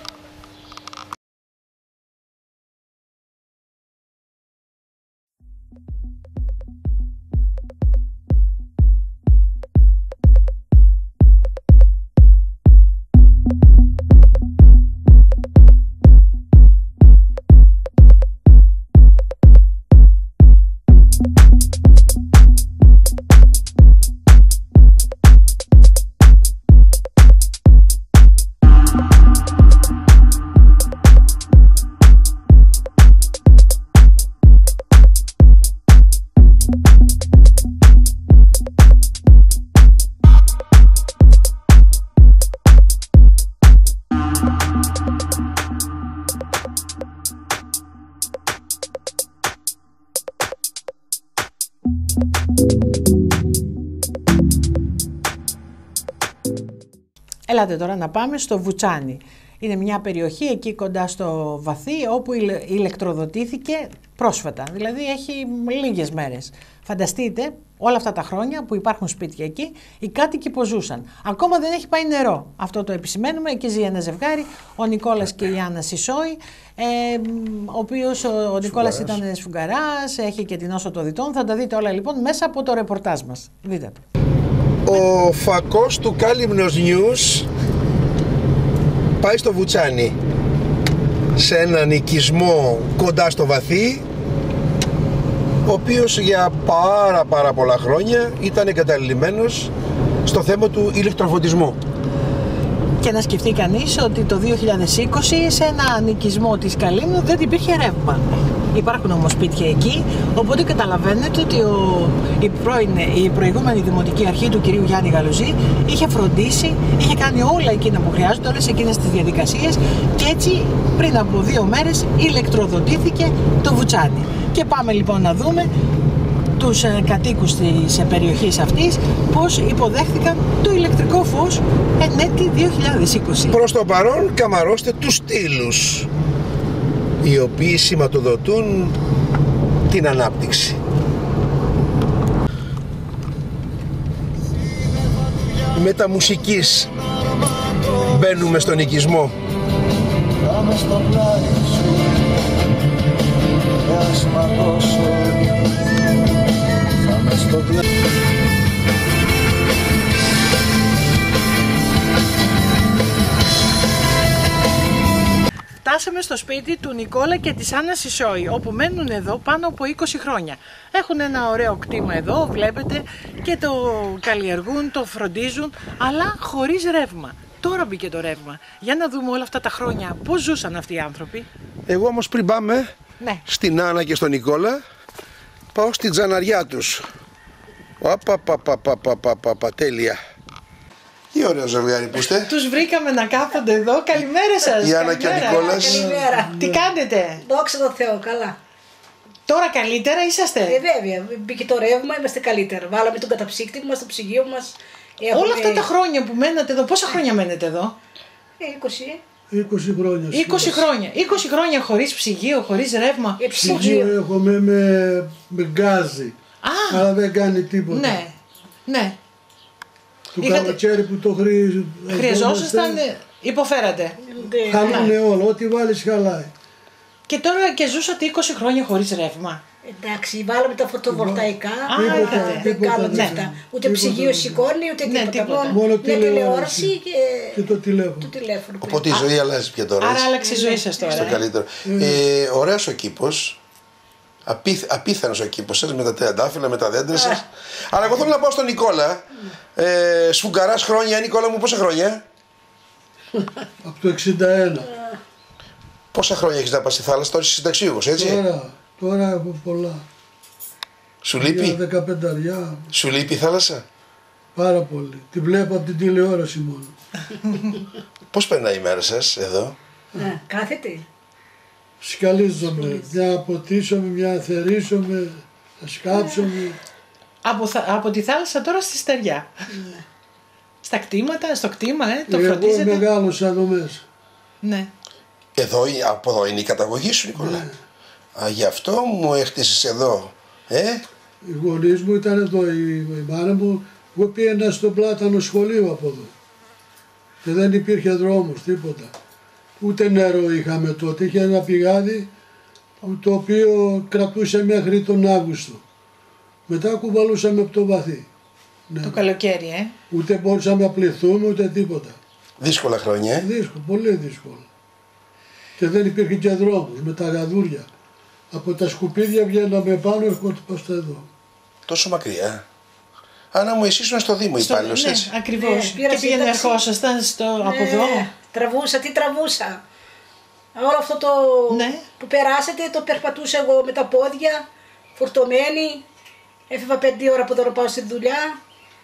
Ελάτε τώρα να πάμε στο Βουτσάνι. Είναι μια περιοχή εκεί κοντά στο Βαθύ όπου ηλεκτροδοτήθηκε πρόσφατα, δηλαδή έχει λίγες μέρες. Φανταστείτε όλα αυτά τα χρόνια που υπάρχουν σπίτια εκεί, οι κάτοικοι που ζούσαν. Ακόμα δεν έχει πάει νερό. Αυτό το επισημαίνουμε. Εκεί ζει ένα ζευγάρι, ο Νικόλας και η Άννα Σισόη, ε, ο οποίος ο, ο Νικόλας ήταν σφουγγαράς, έχει και την όσο των διτών. Θα τα δείτε όλα λοιπόν μέσα από το ρεπορτάζ μας. Δείτε το. Ο φακός του Κάλυμνος News πάει στο Βουτσάνι, σε έναν οικισμό κοντά στο Βαθύ, ο οποίος για πάρα πάρα πολλά χρόνια ήταν εγκαταλειμμένος στο θέμα του ηλεκτροφωτισμού. Και να σκεφτεί κανείς ότι το δύο χιλιάδες είκοσι σε ένα νοικισμό της Καλύμνου δεν υπήρχε ρεύμα. Υπάρχουν όμως σπίτια εκεί, οπότε καταλαβαίνετε ότι ο, η, πρώην, η προηγούμενη δημοτική αρχή του κυρίου Γιάννη Γαλουζή είχε φροντίσει, είχε κάνει όλα εκείνα που χρειάζονται, όλες εκείνες τις διαδικασίες και έτσι πριν από δύο μέρες ηλεκτροδοτήθηκε το Βουτσάνι. Και πάμε λοιπόν να δούμε τους ε, κατοίκους της ε, περιοχής αυτής πώς υποδέχθηκαν το ηλεκτρικό φως εν έτη δύο χιλιάδες είκοσι. Προς το παρόν καμαρώστε τους στήλους, οι οποίοι σηματοδοτούν την ανάπτυξη. Με τα μουσικής μπαίνουμε στον οικισμό. Πάμε στο πλάι σου, ας ματώσω, πάμε στο πλάι. Φτάσαμε στο σπίτι του Νικόλα και της Άννας Σισόη, όπου μένουν εδώ πάνω από είκοσι χρόνια. Έχουν ένα ωραίο κτήμα εδώ, βλέπετε, και το καλλιεργούν, το φροντίζουν, αλλά χωρίς ρεύμα. Τώρα μπήκε το ρεύμα. Για να δούμε όλα αυτά τα χρόνια πώς ζούσαν αυτοί οι άνθρωποι. Εγώ όμως πριν πάμε ναι. στην Άννα και στον Νικόλα, πάω στην τζαναριά τους. Παπαπαπαπαπαπαπα, τέλεια. Τι ωραίο ζευγάρι που είστε. Τους βρήκαμε να κάθονται εδώ. Καλημέρα σας. Η Άννα και ο Νικόλας. Καλημέρα. Τι κάνετε? Δόξα τω Θεώ, καλά. Τώρα καλύτερα είσαστε? Ε, βέβαια, μπήκε το ρεύμα, είμαστε καλύτερα. Βάλαμε τον καταψύκτη μας, το ψυγείο μας. Έχουμε... Όλα αυτά τα χρόνια που μένατε εδώ, πόσα χρόνια μένετε εδώ? Ε, είκοσι. είκοσι χρόνια. είκοσι χρόνια. είκοσι χρόνια χωρίς ψυγείο, χωρίς ρεύμα. Ψυγείο έχουμε με, με γκάζι. Α, αλλά δεν κάνει τίποτα. Ναι, ναι. Το Είχατε... καλοκαίρι που το χρει... χρειαζόσασταν, υποφέρατε. Χαλούνε όλα, ό,τι βάλεις χαλάει. Και τώρα και ζούσατε είκοσι χρόνια χωρίς ρεύμα. Εντάξει, βάλαμε τα φωτοβολταϊκά, Α, δεν κάνουμε αυτά. Ούτε ψυγείο σηκώνει, ούτε ναι, τίποτα. Μόνο τηλεόραση και... και το τηλέφωνο. Το τηλέφωνο. Οπότε η ζωή αλλάζει πια τώρα. Άρα άλλαξε η ζωή σας τώρα. Στο καλύτερο. Ε, ωραίος ο κήπος. Απίθ, απίθανος ο κήπος σας με τα τριαντάφυλλα, με τα δέντρα σας. Αλλά εγώ θέλω να πάω στον Νικόλα. Ε, σφουγγαράς χρόνια, Νικόλα μου, πόσα χρόνια? Από το εξήντα ένα. Πόσα χρόνια έχεις να πας στη θάλασσα, τώρα είσαι συνταξίουγος, έτσι? Τώρα, τώρα έχω πολλά. Σου λείπει? δεκαπενταριά. Σου λείπει η θάλασσα? Πάρα πολύ. Τη βλέπω από την τηλεόραση μόνο. Πώς περνάει η μέρα σας εδώ? Ναι, κάθεται. Σκαλίζομαι, μια αποτίσομαι, μια θερίσομαι, σκάψομαι. Από, από τη θάλασσα τώρα στη στεριά. Ναι. Στα κτήματα, στο κτήμα, ε, το Εγώ φροντίζετε. Εγώ μεγάλωσα εδώ μέσα. Ναι. Εδώ, από εδώ είναι η καταγωγή σου, Νικόλα? Ναι. Α, γι' αυτό μου έχτισες εδώ, ε? Οι γονείς μου ήταν εδώ, η, η μάνα μου, εγώ πήγαινα στο Πλάτανο σχολείο από εδώ. Και δεν υπήρχε δρόμος, τίποτα. Ούτε νερό είχαμε τότε, είχε ένα πηγάδι το οποίο κρατούσε μέχρι τον Αύγουστο. Μετά κουβαλούσαμε από το βαθύ. Ναι. Το καλοκαίρι, ε. Ούτε μπορούσαμε να πληθούμε, ούτε τίποτα. Δύσκολα χρόνια, ε. Δύσκολο, πολύ δύσκολο. Και δεν υπήρχε και δρόμος με τα γαδούρια. Από τα σκουπίδια βγαίναμε πάνω, ερχόμαστε εδώ. Τόσο μακριά. Άννα μου, εσύ ήσουν στο Δήμο υπάλληλος, ναι, έτσι? Ακριβώς. Ναι, και πήγαινε ερχόσασταν στο, ναι, από εδώ. Τραβούσα, τι τραβούσα. Όλο αυτό το ναι. που περάσετε το περπατούσα εγώ με τα πόδια, φορτωμένη. Έφευγα πέντε ώρα από εδώ να πάω στη δουλειά.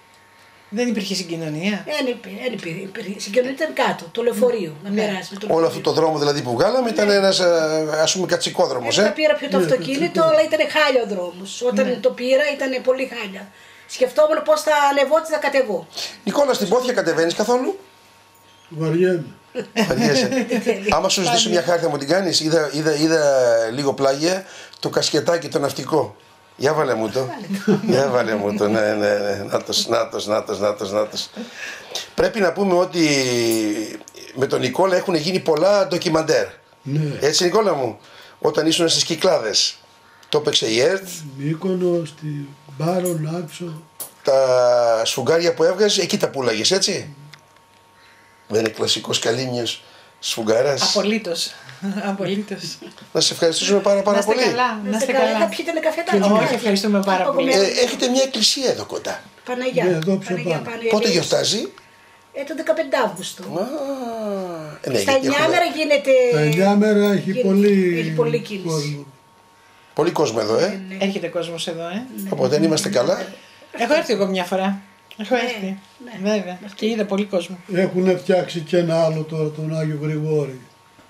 Δεν υπήρχε συγκοινωνία. Δεν υπήρχε. υπήρχε. Συγκοινωνία ήταν κάτω, το λεωφορείο. Να ναι. περάσει. Το όλο αυτό το δρόμο δηλαδή που βγάλαμε ήταν ναι. ένας ας πούμε κατσικόδρομος. Ε, ε? Θα πήρα πιο το ναι, αυτοκίνητο, αλλά ήταν χάλια ο δρόμος. Όταν ναι. το πήρα ήταν πολύ χάλια. Σκεφτόμουν πώς θα ανεβώ, τι θα κατεβώ. Νικόλα, στην Πόθια κατεβαίνεις καθόλου? Βαριέμαι. Βαριέσαι. Άμα σου ζητήσω μια χάρη θα μου την κάνεις? Είδα, είδα, είδα λίγο πλάγια το κασκετάκι το ναυτικό. Για βάλε μου το. Για βάλε μου το. Ναι, ναι, ναι. Νάτος, νάτος, νάτος, νάτος, νάτος. Πρέπει να πούμε ότι με τον Νικόλα έχουν γίνει πολλά ντοκιμαντέρ. Ναι. Έτσι, Νικόλα μου, όταν ήσουν στις Κυκλάδες, το έπαιξε η ΕΡΤ. Μύκονο, στη Μπάρο, Νάξο. Τα σφουγγάρια που έβγαζε, εκεί τα πουλάγες, έτσι. Δεν είναι κλασικός καλύμιος σφουγγαράς? Απολύτως. Απολύτως. Να σε ευχαριστήσουμε πάρα, πάρα πολύ. Να είστε καλά. Να είστε καλά. Να πιείτε ένα καφετάκι. Όχι, ευχαριστούμε πάρα πολύ. Ε, έχετε μια εκκλησία εδώ κοντά. Παναγιά. Ναι, εδώ πιο Παναγιά, πάνω. Παναγιά. Πότε γιορτάζει? Ε, το δεκαπέντε Αυγούστου. Α, ε, ναι, Στα γιατί εννιά έχουμε- μέρα γίνεται... Τα εννιά μέρα έχει γίνεται- πολύ, έχει πολύ κίνηση. κόσμο. Πολύ κόσμο εδώ, ε. Έρχεται κόσμος εδώ, ε. Οπότε δεν είμαστε καλά. Έχω έρθει εγώ μια φορά. Έχω Ναι, έρθει. ναι. Βέβαια. Και είδα πολύ κόσμο. Έχουν φτιάξει και ένα άλλο τώρα, τον Άγιο Γρηγόρη.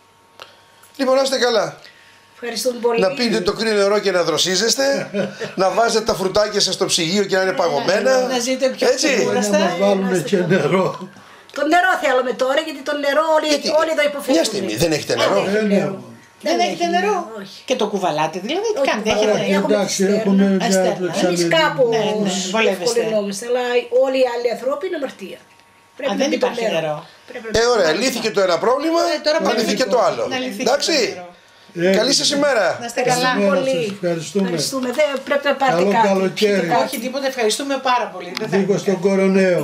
Λοιπόν, να είστε καλά. Ευχαριστούμε πολύ. Να πίνετε το κρύο νερό και να δροσίζεστε. Να βάζετε τα φρουτάκια σας στο ψυγείο και να είναι παγωμένα. Να ζείτε πιο Έτσι. Να ξεκούραστα. μας βάλουν και νερό. Το νερό θέλουμε τώρα, γιατί το νερό όλοι, Γιατί, όλοι εδώ υποφέρουν. μια στιγμή, δεν έχετε νερό. Δεν έχει νερό. Δεν έχετε έχει νερό. όχι. Και το κουβαλάτε, δηλαδή τι Όχι, κάνετε, κουβαλάτε. έχετε. Έχουμε Εντάξει, τη στέρνα. έχουμε μια Αστέρνα. Εμείς δεξαμενή. κάπως Ναι, ναι, βολεύεστε. ευκολυνόμαστε, αλλά όλοι οι άλλοι ανθρώποι είναι αμαρτία. Πρέπει Α, να δεν μπει το υπάρχει νερό. Πρέπει να Ε, μπει ωραία, το λύθηκε το ένα πρόβλημα, Ε, τώρα να πρέπει λυθεί και να- το άλλο. να λυθεί Εντάξει. και το νερό. Ε, Καλή σας ημέρα. Να είστε καλά. Καλημέρα πολύ. σας, ευχαριστούμε. Ευχαριστούμε. Δεν πρέπει να πάρετε Καλό κάτι. καλοκαίρι. Πιείτε κάτι. Όχι τίποτα, ευχαριστούμε πάρα πολύ. Δεν θα Δίκο στον κοροναίο.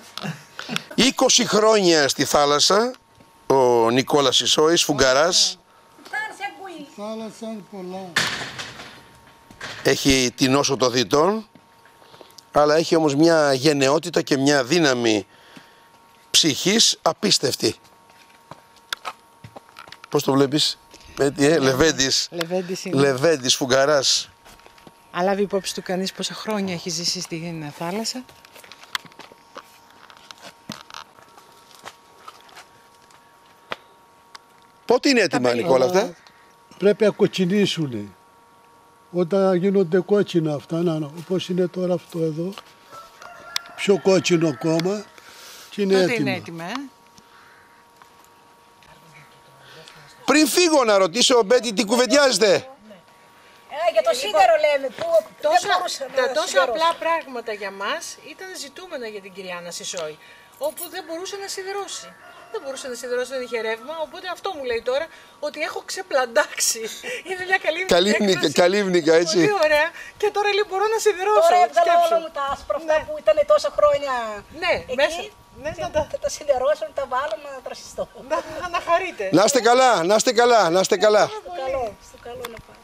είκοσι χρόνια στη θάλασσα, ο Νικόλας Ισόης, φουγγαράς, Θάλασσα πολλά. έχει την όσο των διτών, αλλά έχει όμως μια γενναιότητα και μια δύναμη ψυχής απίστευτη. Πώς το βλέπεις? Με τι, ε, Λεβέντης. Λεβέντης είναι. Λεβέντης, φουγγαράς. Αλλά λάβει υπόψη του κανείς πόσα χρόνια έχει ζήσει στην θάλασσα. Πότε είναι έτοιμα, Νικόλα, αυτά? Πρέπει να κοτσινίσουν. Όταν γίνονται κότσινα αυτά, να, όπως είναι τώρα αυτό εδώ, πιο κότσινο κόμμα και είναι Τότε έτοιμο. είναι έτοιμα, ε. πριν φύγω να ρωτήσω, Μπέτη, τι κουβεντιάζετε. Ε, για το σίδερο λέμε, που Τόσα, δεν μπορούσε τα, να τόσα σιδερώσει. απλά πράγματα για μας ήταν ζητούμενα για την κυρία Άννα Σισόη, όπου δεν μπορούσε να σιδερώσει. Δεν μπορούσε να σιδερώσει, δεν είχε ρεύμα, οπότε αυτό μου λέει τώρα ότι έχω ξεπλαντάξει. Είναι μια καλή Καλύβνικα, καλύβνικα, έτσι. Πολύ ωραία. Και τώρα λέει μπορώ να σιδερώσω. Τώρα έβγαλα Σκέψου. όλα μου τα άσπρα αυτά που ήταν τόσα χρόνια Ναι, εκεί. μέσα. Ναι, και να τα... θα τα σιδερώσω, να τα βάλω να τρασιστώ. να, να χαρείτε. Να είστε καλά, να είστε καλά, να είστε καλά. Στο καλό, στο καλό να πάτε.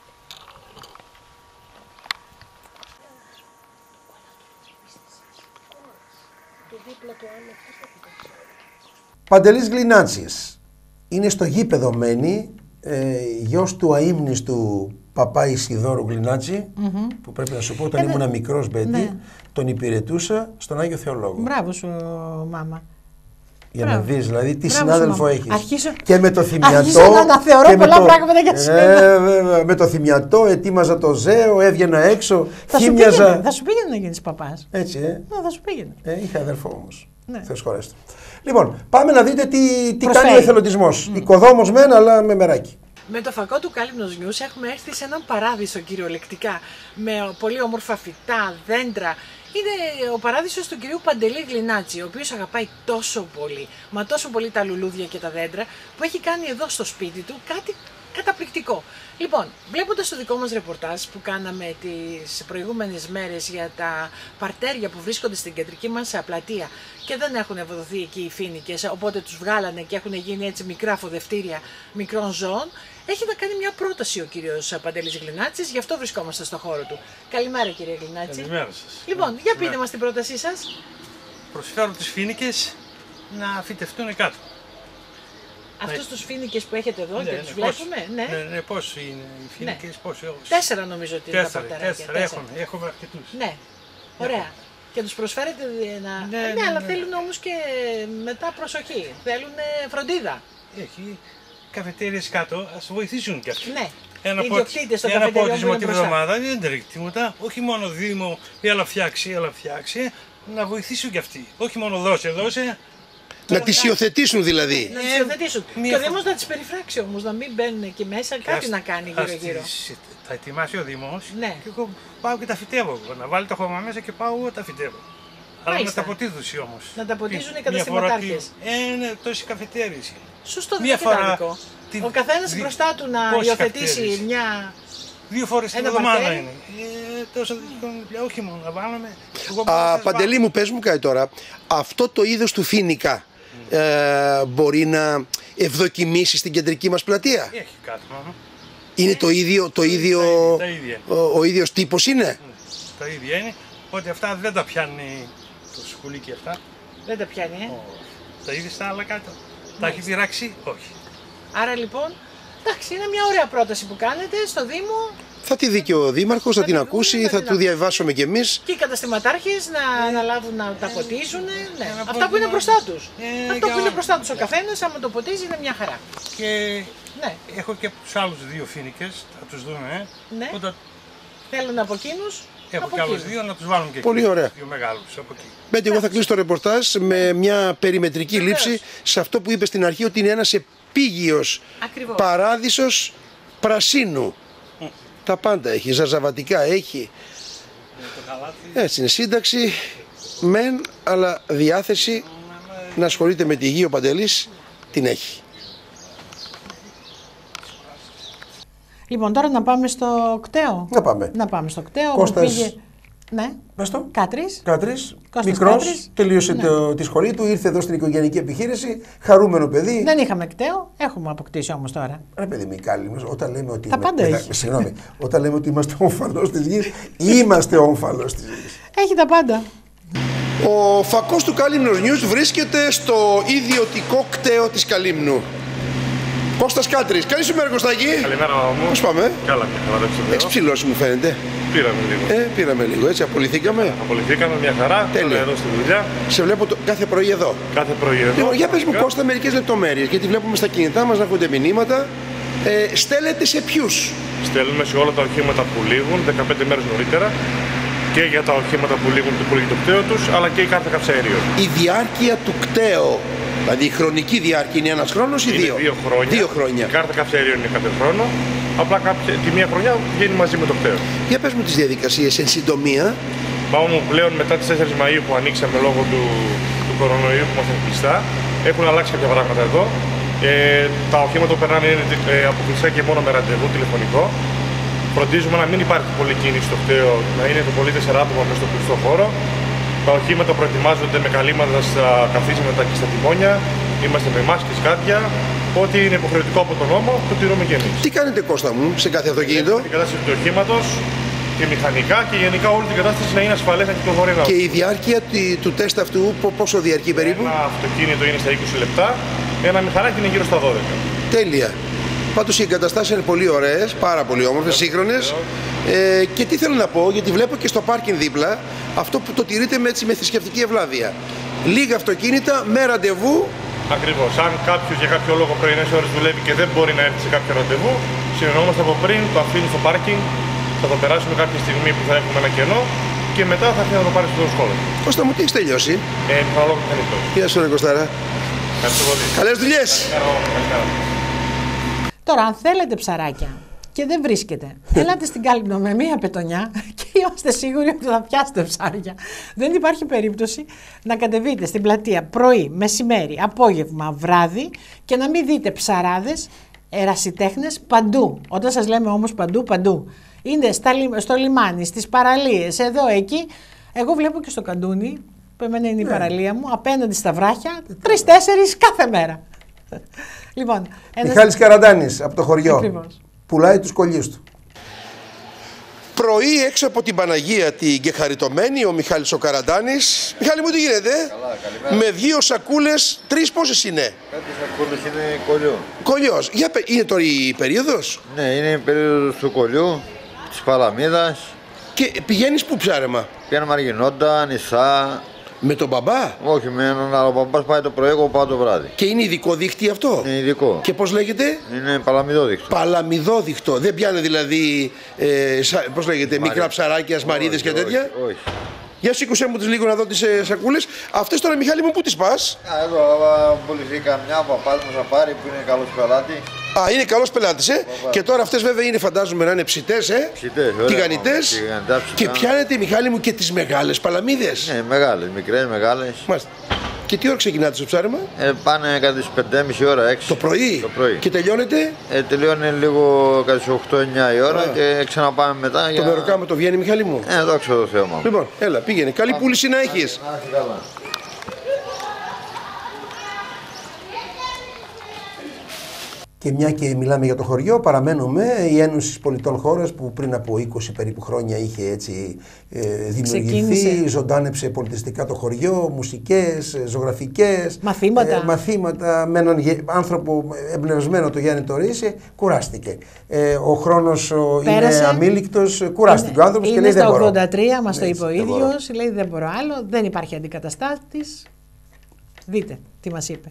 Παντελής Γλινάτσης είναι στο γήπεδο μένει, ε, γιος του αείμνηστου παπά Ισιδόρου Γλινάτση, Mm-hmm. που πρέπει να σου πω όταν Ε, ήμουν ναι. μικρός, Μπέτη, Ναι. τον υπηρετούσα στον Άγιο Θεολόγο. Μπράβο σου, μάμα. Για να Μπράβο. δεις δηλαδή τι Μπράβο συνάδελφο σου, μάμα. έχεις. Αρχίσω- Και με το θυμιατό. Αρχίζω να αναθεωρώ και με πολλά το- πράγματα για σένα. Ε, βέβαια, με το θυμιατό ετοίμαζα το ζέο, έβγαινα έξω, Θα σου, χύμιαζα. πήγαινε, θα σου πήγαινε να γίνεις παπάς. Έτσι, ε. Ναι, θα σου πήγαινε. Ε, είχα αδερφό όμως. Ναι. Θεός χωρέστο. Λοιπόν, πάμε να δείτε τι, τι Προσφέρει. κάνει ο εθελοντισμός. Mm. Οικοδόμος μεν, αλλά με μεράκι. Με το φακό του Κάλυμνος News έχουμε έρθει σε έναν παράδεισο κυριολεκτικά, με πολύ όμορφα φυτά, δέντρα. Είναι ο παράδεισος του κυρίου Παντελή Γλινάτση, ο οποίος αγαπάει τόσο πολύ, μα τόσο πολύ τα λουλούδια και τα δέντρα, που έχει κάνει εδώ στο σπίτι του κάτι καταπληκτικό. Λοιπόν, βλέποντας το δικό μας ρεπορτάζ που κάναμε τις προηγούμενες μέρες για τα παρτέρια που βρίσκονται στην κεντρική μας πλατεία και δεν έχουν ευοδοθεί εκεί οι φοίνικες, οπότε τους βγάλανε και έχουν γίνει έτσι μικρά φοδευτήρια μικρών ζώων, έχει να κάνει μια πρόταση ο κύριος Παντελής Γλινάτσης, γι' αυτό βρισκόμαστε στο χώρο του. Καλημέρα κύριε Γλινάτση. Καλημέρα σας. Λοιπόν, για πείτε μας την πρότασή σας. Προσφέρω τις φοίνικες να φυτευτούν κάτω. Αυτούς τους φοίνικες που έχετε εδώ Ναι, και ναι, τους πώς- βλέπουμε, ναι. Ναι, ναι, πώς είναι οι φοίνικες, πώς έχουν. Τέσσερα νομίζω ότι είναι τα Τέσσερα, παρτέρια. τέσσερα, έχουμε, έχουμε αρκετούς. Ναι, ωραία. Και τους προσφέρετε να... Ναι, ναι, ναι, αλλά ναι. θέλουν όμως και μετά προσοχή. Θέλουν φροντίδα. Έχει καφετέριες κάτω, ας βοηθήσουν κι αυτοί. Ναι. Ένα Οι ιδιοκτήτες των ένα καφετεριών πότισμα που είναι τη μπροστά. βδομάδα δεν τρέχει τίποτα. Όχι μόνο Δήμο, έλα φτιάξει, έλα φτιάξει. Να βοηθήσουν κι αυτοί. Όχι μόνο δώσε, δώσε. Να τις υιοθετήσουν δηλαδή. Να τις υιοθετήσουν. μία Και ο φο- Δήμος να τις περιφράξει όμως, να μην μπαίνουν εκεί μέσα, κάτι Ας- να κάνει ας γύρω-γύρω. τις- Τα ετοιμάσει ο Δήμος Ναι. και εγώ πάω και τα φυτεύω. Εγώ. Να βάλει το χώμα μέσα και πάω εγώ τα φυτεύω. Αλλά με Μάλιστα. τα ποτίδουση όμως. Να τα ποτίζουν οι Μία φορά καταστηματάρχες. τη- Ε, ναι, τόσοι καφετέριες. Σωστό, δεν Μία είναι φορά άδικο. τη- Ο καθένας δι- μπροστά του να πόσοι υιοθετήσει καφετέριες. μια... Δύο φορές την Ένα εβδομάδα παρτέρι. είναι. Ε, τόσο δεν όχι μόνο να βάλουμε. Εγώ Α, σας Παντελή βάλω. μου, πες μου κάτι τώρα. Αυτό το είδος του φοίνικα ε, μπορεί να ευδοκιμήσει στην κεντρική μας πλατεία. Έχει κάτι μόνο. Είναι το ίδιο, το ίδιο, τα ίδια. ο, ο ίδιος τύπος είναι. Τα ίδια είναι. Ότι αυτά δεν τα πιάνει το σκουλίκι αυτά. Δεν τα πιάνει, ε. Τα είδε στα άλλα κάτω. Τα έχει πειράξει, όχι. Άρα λοιπόν, εντάξει, είναι μια ωραία πρόταση που κάνετε στο Δήμο Θα τη δει και ο Δήμαρχος, θα την ακούσει, θα του διαβάσουμε κι εμείς. και οι καταστηματάρχες να αναλάβουν να τα ποτίζουν. Ναι. Αυτά που είναι πρόβλημα- μπροστά τους. Ε, Αυτό για- που είναι μπροστά τους ο καθένας, άμα το ποτίζει, είναι μια χαρά. Και Ναι. έχω και τους άλλους δύο φοίνικες, θα τους δούμε. Ε. Ναι. Όταν Θέλουν από εκείνους. έχω από και άλλους εκείνους. δύο να τους βάλουμε και Πολύ εκεί. ωραία. Δύο μεγάλους από εκεί. Μπέτη, εγώ θα κλείσω το ρεπορτάζ με μια περιμετρική Βεβαίως. λήψη σε αυτό που είπε στην αρχή, ότι είναι ένας επίγειος Ακριβώς. παράδεισος πρασίνου. Τα πάντα έχει, ζαζαβατικά έχει. Έτσι είναι, σύνταξη μεν, αλλά διάθεση να ασχολείται με τη γη ο Παντελής την έχει. Λοιπόν, τώρα να πάμε στο κτέο. Να πάμε. Να πάμε στο κτέο. Κώστας- Που πήγε... Ναι. Πες το. Κάτρις. Κάτρις, Κώστας μικρός, Κάτρις. τελείωσε Ναι. το, τη σχολή του, ήρθε εδώ στην οικογενειακή επιχείρηση, χαρούμενο παιδί. Δεν είχαμε κτέο, έχουμε αποκτήσει όμως τώρα. Ρε παιδί μου, Κάλλημος, όταν λέμε ότι, Τα είμαι- πάντα μετα- έχει. συγγνώμη, όταν λέμε ότι είμαστε όμφαλος της γης, είμαστε όμφαλος της γης. Έχει τα πάντα. Ο φακός του Κάλυμνος News βρίσκεται στο ιδιωτικό κτέο της Καλύμνου. Κώστας Κάτρης, καλή σου μέρα Κωστάκη. Καλημέρα μου. Πώς πάμε? Καλά, μια χαρά, δεν ξέρω. Έχεις ψηλώσει μου φαίνεται. Πήραμε λίγο. Ε, πήραμε λίγο, έτσι, απολυθήκαμε. Απολυθήκαμε μια χαρά. Τέλεια. Τώρα εδώ στη δουλειά. Σε βλέπω το, κάθε πρωί εδώ. Κάθε πρωί εδώ. Λοιπόν, για πες μου φυσικά. Κώστα μερικές λεπτομέρειες, γιατί βλέπουμε στα κινητά μας να έρχονται μηνύματα. Ε, στέλνετε σε ποιους? Στέλνουμε σε όλα τα οχήματα που λήγουν δεκαπέντε μέρες νωρίτερα και για τα οχήματα που λήγουν το πουλί το κτέο τους, αλλά και η κάρτα καυσαερίων. Η διάρκεια του κτέου Δηλαδή η χρονική διάρκεια είναι ένας χρόνος ή δύο? δύο χρόνια. Δύο χρόνια. Η κάρτα καυσαερίων είναι κάθε χρόνο. Απλά κάποια, τη μία χρονιά βγαίνει μαζί με το κτέο. Για πες μου τις διαδικασίες εν συντομία. Πάμε μου πλέον μετά τις τέσσερις Μαΐου που ανοίξαμε λόγω του, του κορονοϊού που είμαστε κλειστά. Έχουν αλλάξει κάποια πράγματα εδώ. Ε, τα οχήματα που περνάνε είναι ε, αποκλειστικά και μόνο με ραντεβού τηλεφωνικό. Φροντίζουμε να μην υπάρχει πολλή κίνηση στο κτέο, να είναι το πολύ τέσσερα άτομα μέσα στο κλειστό χώρο. Τα οχήματα προετοιμάζονται με καλύματα στα καθίσματα και στα τιμόνια. Είμαστε με μάσκες, γάντια. Ό,τι είναι υποχρεωτικό από τον νόμο, το τηρούμε και εμείς. Τι κάνετε, Κώστα μου, σε κάθε αυτοκίνητο? Την κατάσταση του οχήματος και μηχανικά και γενικά όλη την κατάσταση να είναι ασφαλές να κυκλοφορεί. Και η διάρκεια του τεστ αυτού, πόσο διαρκεί περίπου? Ένα αυτοκίνητο είναι στα είκοσι λεπτά, ένα μηχανάκι είναι γύρω στα δώδεκα. Τέλεια. Πάντως οι εγκαταστάσεις είναι πολύ ωραίες, πάρα πολύ όμορφες, σύγχρονες. Ε, και τι θέλω να πω, γιατί βλέπω και στο πάρκινγκ δίπλα αυτό που το τηρείτε με, έτσι, με θρησκευτική ευλάβεια. Λίγα αυτοκίνητα με ραντεβού. Ακριβώς. Αν κάποιος για κάποιο λόγο πρωινές ώρες δουλεύει και δεν μπορεί να έρθει σε κάποιο ραντεβού, συνεννοούμαστε από πριν, το αφήνει στο πάρκινγκ, θα το περάσουμε κάποια στιγμή που θα έχουμε ένα κενό και μετά θα έρθει να το πάρει στο σχόλιο. Κώστα μου, τι έχεις τελειώσει? Ε, μηχανολόγο μηχανικός. Γεια σου, ρε Κωστάρα. Καλές δουλειές. Τώρα, αν θέλετε ψαράκια και δεν βρίσκεται, ελάτε στην Κάλυμνο με μία πετονιά και είμαστε σίγουροι ότι θα πιάσετε ψάρια. Δεν υπάρχει περίπτωση να κατεβείτε στην πλατεία πρωί, μεσημέρι, απόγευμα, βράδυ και να μην δείτε ψαράδες, ερασιτέχνες παντού. Όταν σας λέμε όμως παντού, παντού. Είναι στα, στο λιμάνι, στις παραλίες, εδώ, εκεί. Εγώ βλέπω και στο Καντούνι, που εμένα είναι η παραλία μου, απέναντι στα βράχια, τρεις-τέσσερις κάθε μέρα. Λοιπόν, ένας... Μιχάλης Καραντάνης από το χωριό. Ακριβώς. Πουλάει τους κολλιούς του. Πρωί έξω από την Παναγία την Κεχαριτωμένη, ο Μιχάλης ο Καραντάνης. Μιχάλη μου, τι γίνεται? Καλά, καλημέρα. Με δύο σακούλες, τρεις πόσες είναι? Κάτι σακούλες είναι κολλιό. Κολλιός. Για, είναι τώρα η περίοδος? Ναι, είναι η περίοδος του κολλιού, της Παλαμίδας. Και πηγαίνεις πού ψάρεμα? Πηγαίνουμε Αργινόντα, Νησά. Με τον μπαμπά? Όχι, με έναν άλλο. Ο μπαμπάς πάει το πρωί, εγώ πάω το βράδυ. Και είναι ειδικό δίχτυ αυτό? Είναι ειδικό. Και πώς λέγεται? Είναι παλαμιδόδεικτο. Παλαμιδόδεικτο. Δεν πιάνε δηλαδή, ε, σα, πώς λέγεται, Μαρί. μικρά ψαράκια, σμαρίδες και τέτοια? Όχι, όχι. Για σήκωσέ μου τις λίγο να δω τις ε, σακούλες. Αυτές τώρα, Μιχάλη μου, πού τις πας? Α, εδώ πουληθεί καμιά, ο παπάς μας θα πάρει που είναι καλός πελάτη. Α, είναι καλός πελάτης, ε. Παπά. Και τώρα αυτές βέβαια είναι, φαντάζομαι, να είναι ψητές, ε. Ψητές, ωραία. Τηγανιτές. Και πιάνετε, Μιχάλη μου, και τις μεγάλες παλαμίδες. Ναι, μεγάλες, μικρές, μεγάλες. Μάλιστα. Και τι ώρα ξεκινάτε στο ψάρεμα? Ε, πάνε κατά τις πέντε και μισή ώρα, έξι. Το πρωί? Το πρωί. Και τελειώνετε? Ε, τελειώνει λίγο κατά τις οκτώ εννιά η ώρα. Α. Και ξαναπάμε μετά. Το για... μεροκάμα το βγαίνει, Μιχάλη μου? Ε, δόξα τω Θεώ μου. Λοιπόν, έλα, πήγαινε. Καλή Α, πούληση να έχεις. Να έχει καλά. Και μια και μιλάμε για το χωριό, παραμένουμε η Ένωση Πολιτών Χώρας που πριν από είκοσι περίπου χρόνια είχε έτσι ε, δημιουργηθεί, ξεκίνησε. Ζωντάνεψε πολιτιστικά το χωριό, μουσικές, ζωγραφικές, μαθήματα, ε, μαθήματα με έναν άνθρωπο εμπνευσμένο, το Γιάννη το Ρίση, κουράστηκε. Ε, ο χρόνος είναι αμήλικτος, κουράστηκε είναι, ο άνθρωπος και λέει δεν μπορώ. Είναι στα ογδόντα τρία, μας το είπε ο ίδιος, λέει δεν μπορώ άλλο, δεν υπάρχει αντικαταστάτης. Δείτε τι μας είπε.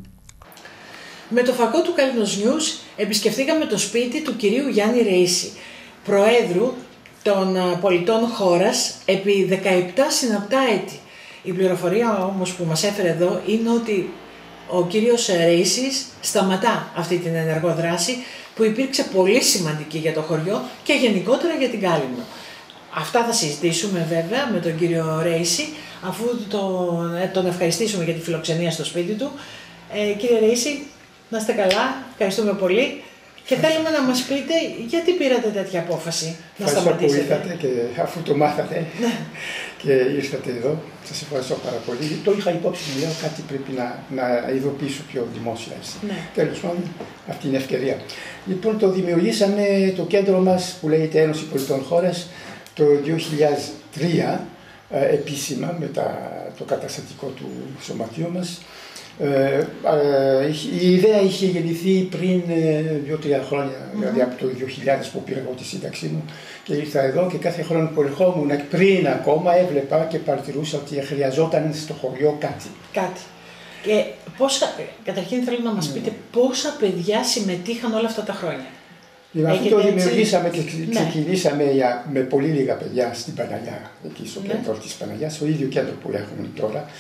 Με το φακό του Κάλυμνος News επισκεφθήκαμε το σπίτι του κυρίου Γιάννη Ρίση, Προέδρου των Πολιτών Χώρας επί δεκαεπτά συναπτά έτη. Η πληροφορία όμως που μας έφερε εδώ είναι ότι ο κύριος Ρίσης σταματά αυτή την ενεργό δράση που υπήρξε πολύ σημαντική για το χωριό και γενικότερα για την Κάλυμνο. Αυτά θα συζητήσουμε βέβαια με τον κύριο Ρίση, αφού τον, τον ευχαριστήσουμε για τη φιλοξενία στο σπίτι του. Ε, κύριε Ρίση, να είστε καλά, ευχαριστούμε πολύ και θέλουμε να μας πείτε γιατί πήρατε τέτοια απόφαση να σταματήσετε. Ευχαριστώ που ήρθατε και αφού το μάθατε και ήρθατε εδώ, σας ευχαριστώ πάρα πολύ. Το είχα υπόψη μου, λέω κάτι πρέπει να, να ειδοποιήσω πιο δημόσια. Ναι. Τέλος πάντων, αυτή είναι ευκαιρία. Λοιπόν, το δημιουργήσαμε το κέντρο μας που λέγεται Ένωση Πολιτών Χώρας το δύο χιλιάδες τρία επίσημα με τα, το καταστατικό του σωματείου μας. Ε, ε, η ιδέα είχε γεννηθεί πριν δύο-τρία χρόνια, mm-hmm. δηλαδή από το δύο χιλιάδες που πήρα εγώ τη σύνταξή μου και ήρθα εδώ και κάθε χρόνο που ερχόμουν πριν ακόμα έβλεπα και παρατηρούσα ότι χρειαζόταν στο χωριό κάτι. Κάτι. Και πόσα, καταρχήν θέλω να μας mm. πείτε πόσα παιδιά συμμετείχαν όλα αυτά τα χρόνια. Αυτό το δημιουργήσαμε και ξεκινήσαμε ναι. για, με πολύ λίγα παιδιά στην Παναγιά, εκεί στο ναι. κέντρο της Παναγιάς, στο ίδιο κέντρο που έχουμε τώρα.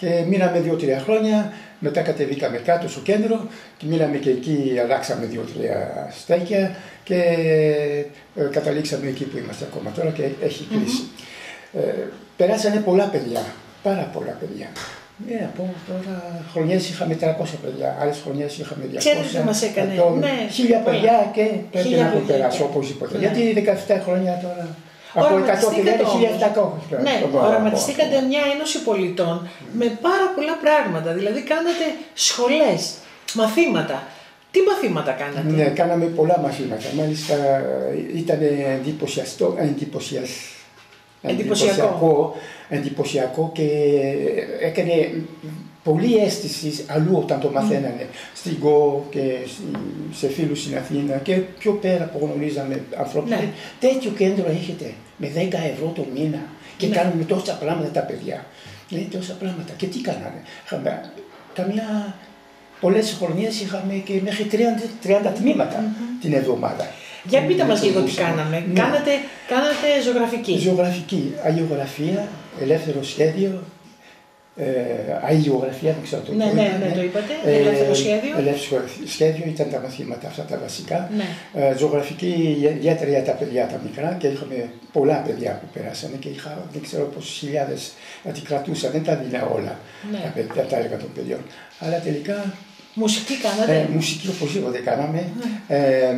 Και μείναμε δύο-τρία χρόνια, μετά κατεβήκαμε κάτω στο κέντρο και μείναμε και εκεί, αλλάξαμε δύο-τρία στέκια και ε, καταλήξαμε εκεί που είμαστε ακόμα τώρα και έχει κλείσει. Mm-hmm. Ε, περάσανε πολλά παιδιά, πάρα πολλά παιδιά. Ναι, από τώρα χρονιές είχαμε τριακόσια παιδιά, άλλες χρονιές είχαμε διακόσια. Ξέρετε τι μας έκανε, ναι, χίλια παιδιά και πρέπει χίλια να έχουν παιδιά περάσει και... οπωσδήποτε. Ναι. Γιατί δεκαεπτά χρόνια τώρα. Από εκατό χίλια επτακόσια. Ναι, οραματιστήκατε μια ένωση πολιτών mm. με πάρα πολλά πράγματα. Δηλαδή κάνατε σχολές, μαθήματα. Τι μαθήματα κάνατε? Ναι, κάναμε πολλά μαθήματα. Μάλιστα ήταν εντυπωσιαστό, εντυπωσιαστό. Εντυπωσιακό, εντυπωσιακό και έκανε πολύ αίσθηση αλλού όταν το μαθαίνανε. Mm. Στην ΚΟ και σε φίλους στην Αθήνα και πιο πέρα που γνωρίζαμε ανθρώπους. Ναι. Τέτοιο κέντρο έχετε με δέκα ευρώ το μήνα και ναι. κάνουμε τόσα πράγματα τα παιδιά. Ναι, τόσα πράγματα. Και τι κάνανε? Είχαμε καμιά, πολλές χρονιές είχαμε και μέχρι τριάντα τμήματα mm-hmm. την εβδομάδα. Για πείτε μας λίγο τι κάναμε. Ναι. Κάνατε, κάνατε ζωγραφική. Ζωγραφική, αγιογραφία, ελεύθερο σχέδιο, ε, αγιογραφία, δεν ξέρω το ναι, ναι, ναι, ναι, το είπατε, ε, ελεύθερο σχέδιο. Ελεύθερο σχέδιο ήταν τα μαθήματα αυτά τα βασικά. Ναι. Ε, ζωγραφική ιδιαίτερα για τα παιδιά τα μικρά και είχαμε πολλά παιδιά που περάσανε και είχα δεν ξέρω πόσες χιλιάδες να την κρατούσαν, δεν τα δίνα όλα ναι. τα, παιδιά, τα έργα των παιδιών. Αλλά τελικά... Μουσική κάνατε? Ε, μουσική οπωσδήποτε κάναμε. Ναι. Ε,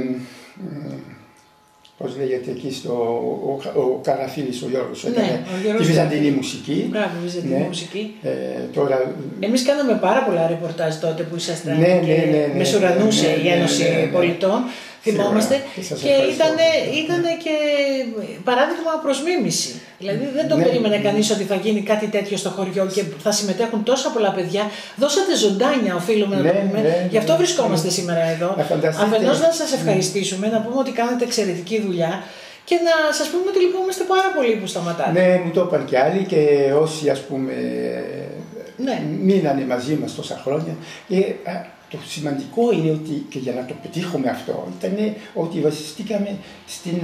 πώς λέγεται εκεί στο ο, ο Καραφίλης ο Γιώργος, ναι, έκανε τη βυζαντινή μουσική. Μπράβο, βυζαντινή ναι. μουσική. Ε, τώρα... Εμείς κάναμε πάρα πολλά ρεπορτάζ τότε που ήσασταν ναι, και ναι, ναι, ναι, μεσουρανούσε ναι, ναι, η Ένωση ναι, ναι, ναι. Πολιτών. Θυμόμαστε και, και ήταν, ήταν και παράδειγμα προς μίμηση. Δηλαδή δεν το ναι, περίμενε ναι. κανείς ότι θα γίνει κάτι τέτοιο στο χωριό και θα συμμετέχουν τόσα πολλά παιδιά. Δώσατε ζωντάνια, οφείλουμε ναι, να το πούμε. Ναι, ναι, γι' αυτό βρισκόμαστε ναι. σήμερα εδώ. Αφενός να σας ευχαριστήσουμε, ναι. να πούμε ότι κάνετε εξαιρετική δουλειά και να σας πούμε ότι λυπούμαστε πάρα πολύ που σταματάτε. Ναι, μου το είπαν και άλλοι και όσοι ας πούμε ναι. μείνανε μαζί μας τόσα χρόνια. Και, το σημαντικό είναι ότι και για να το πετύχουμε αυτό ήταν ότι βασιστήκαμε στην,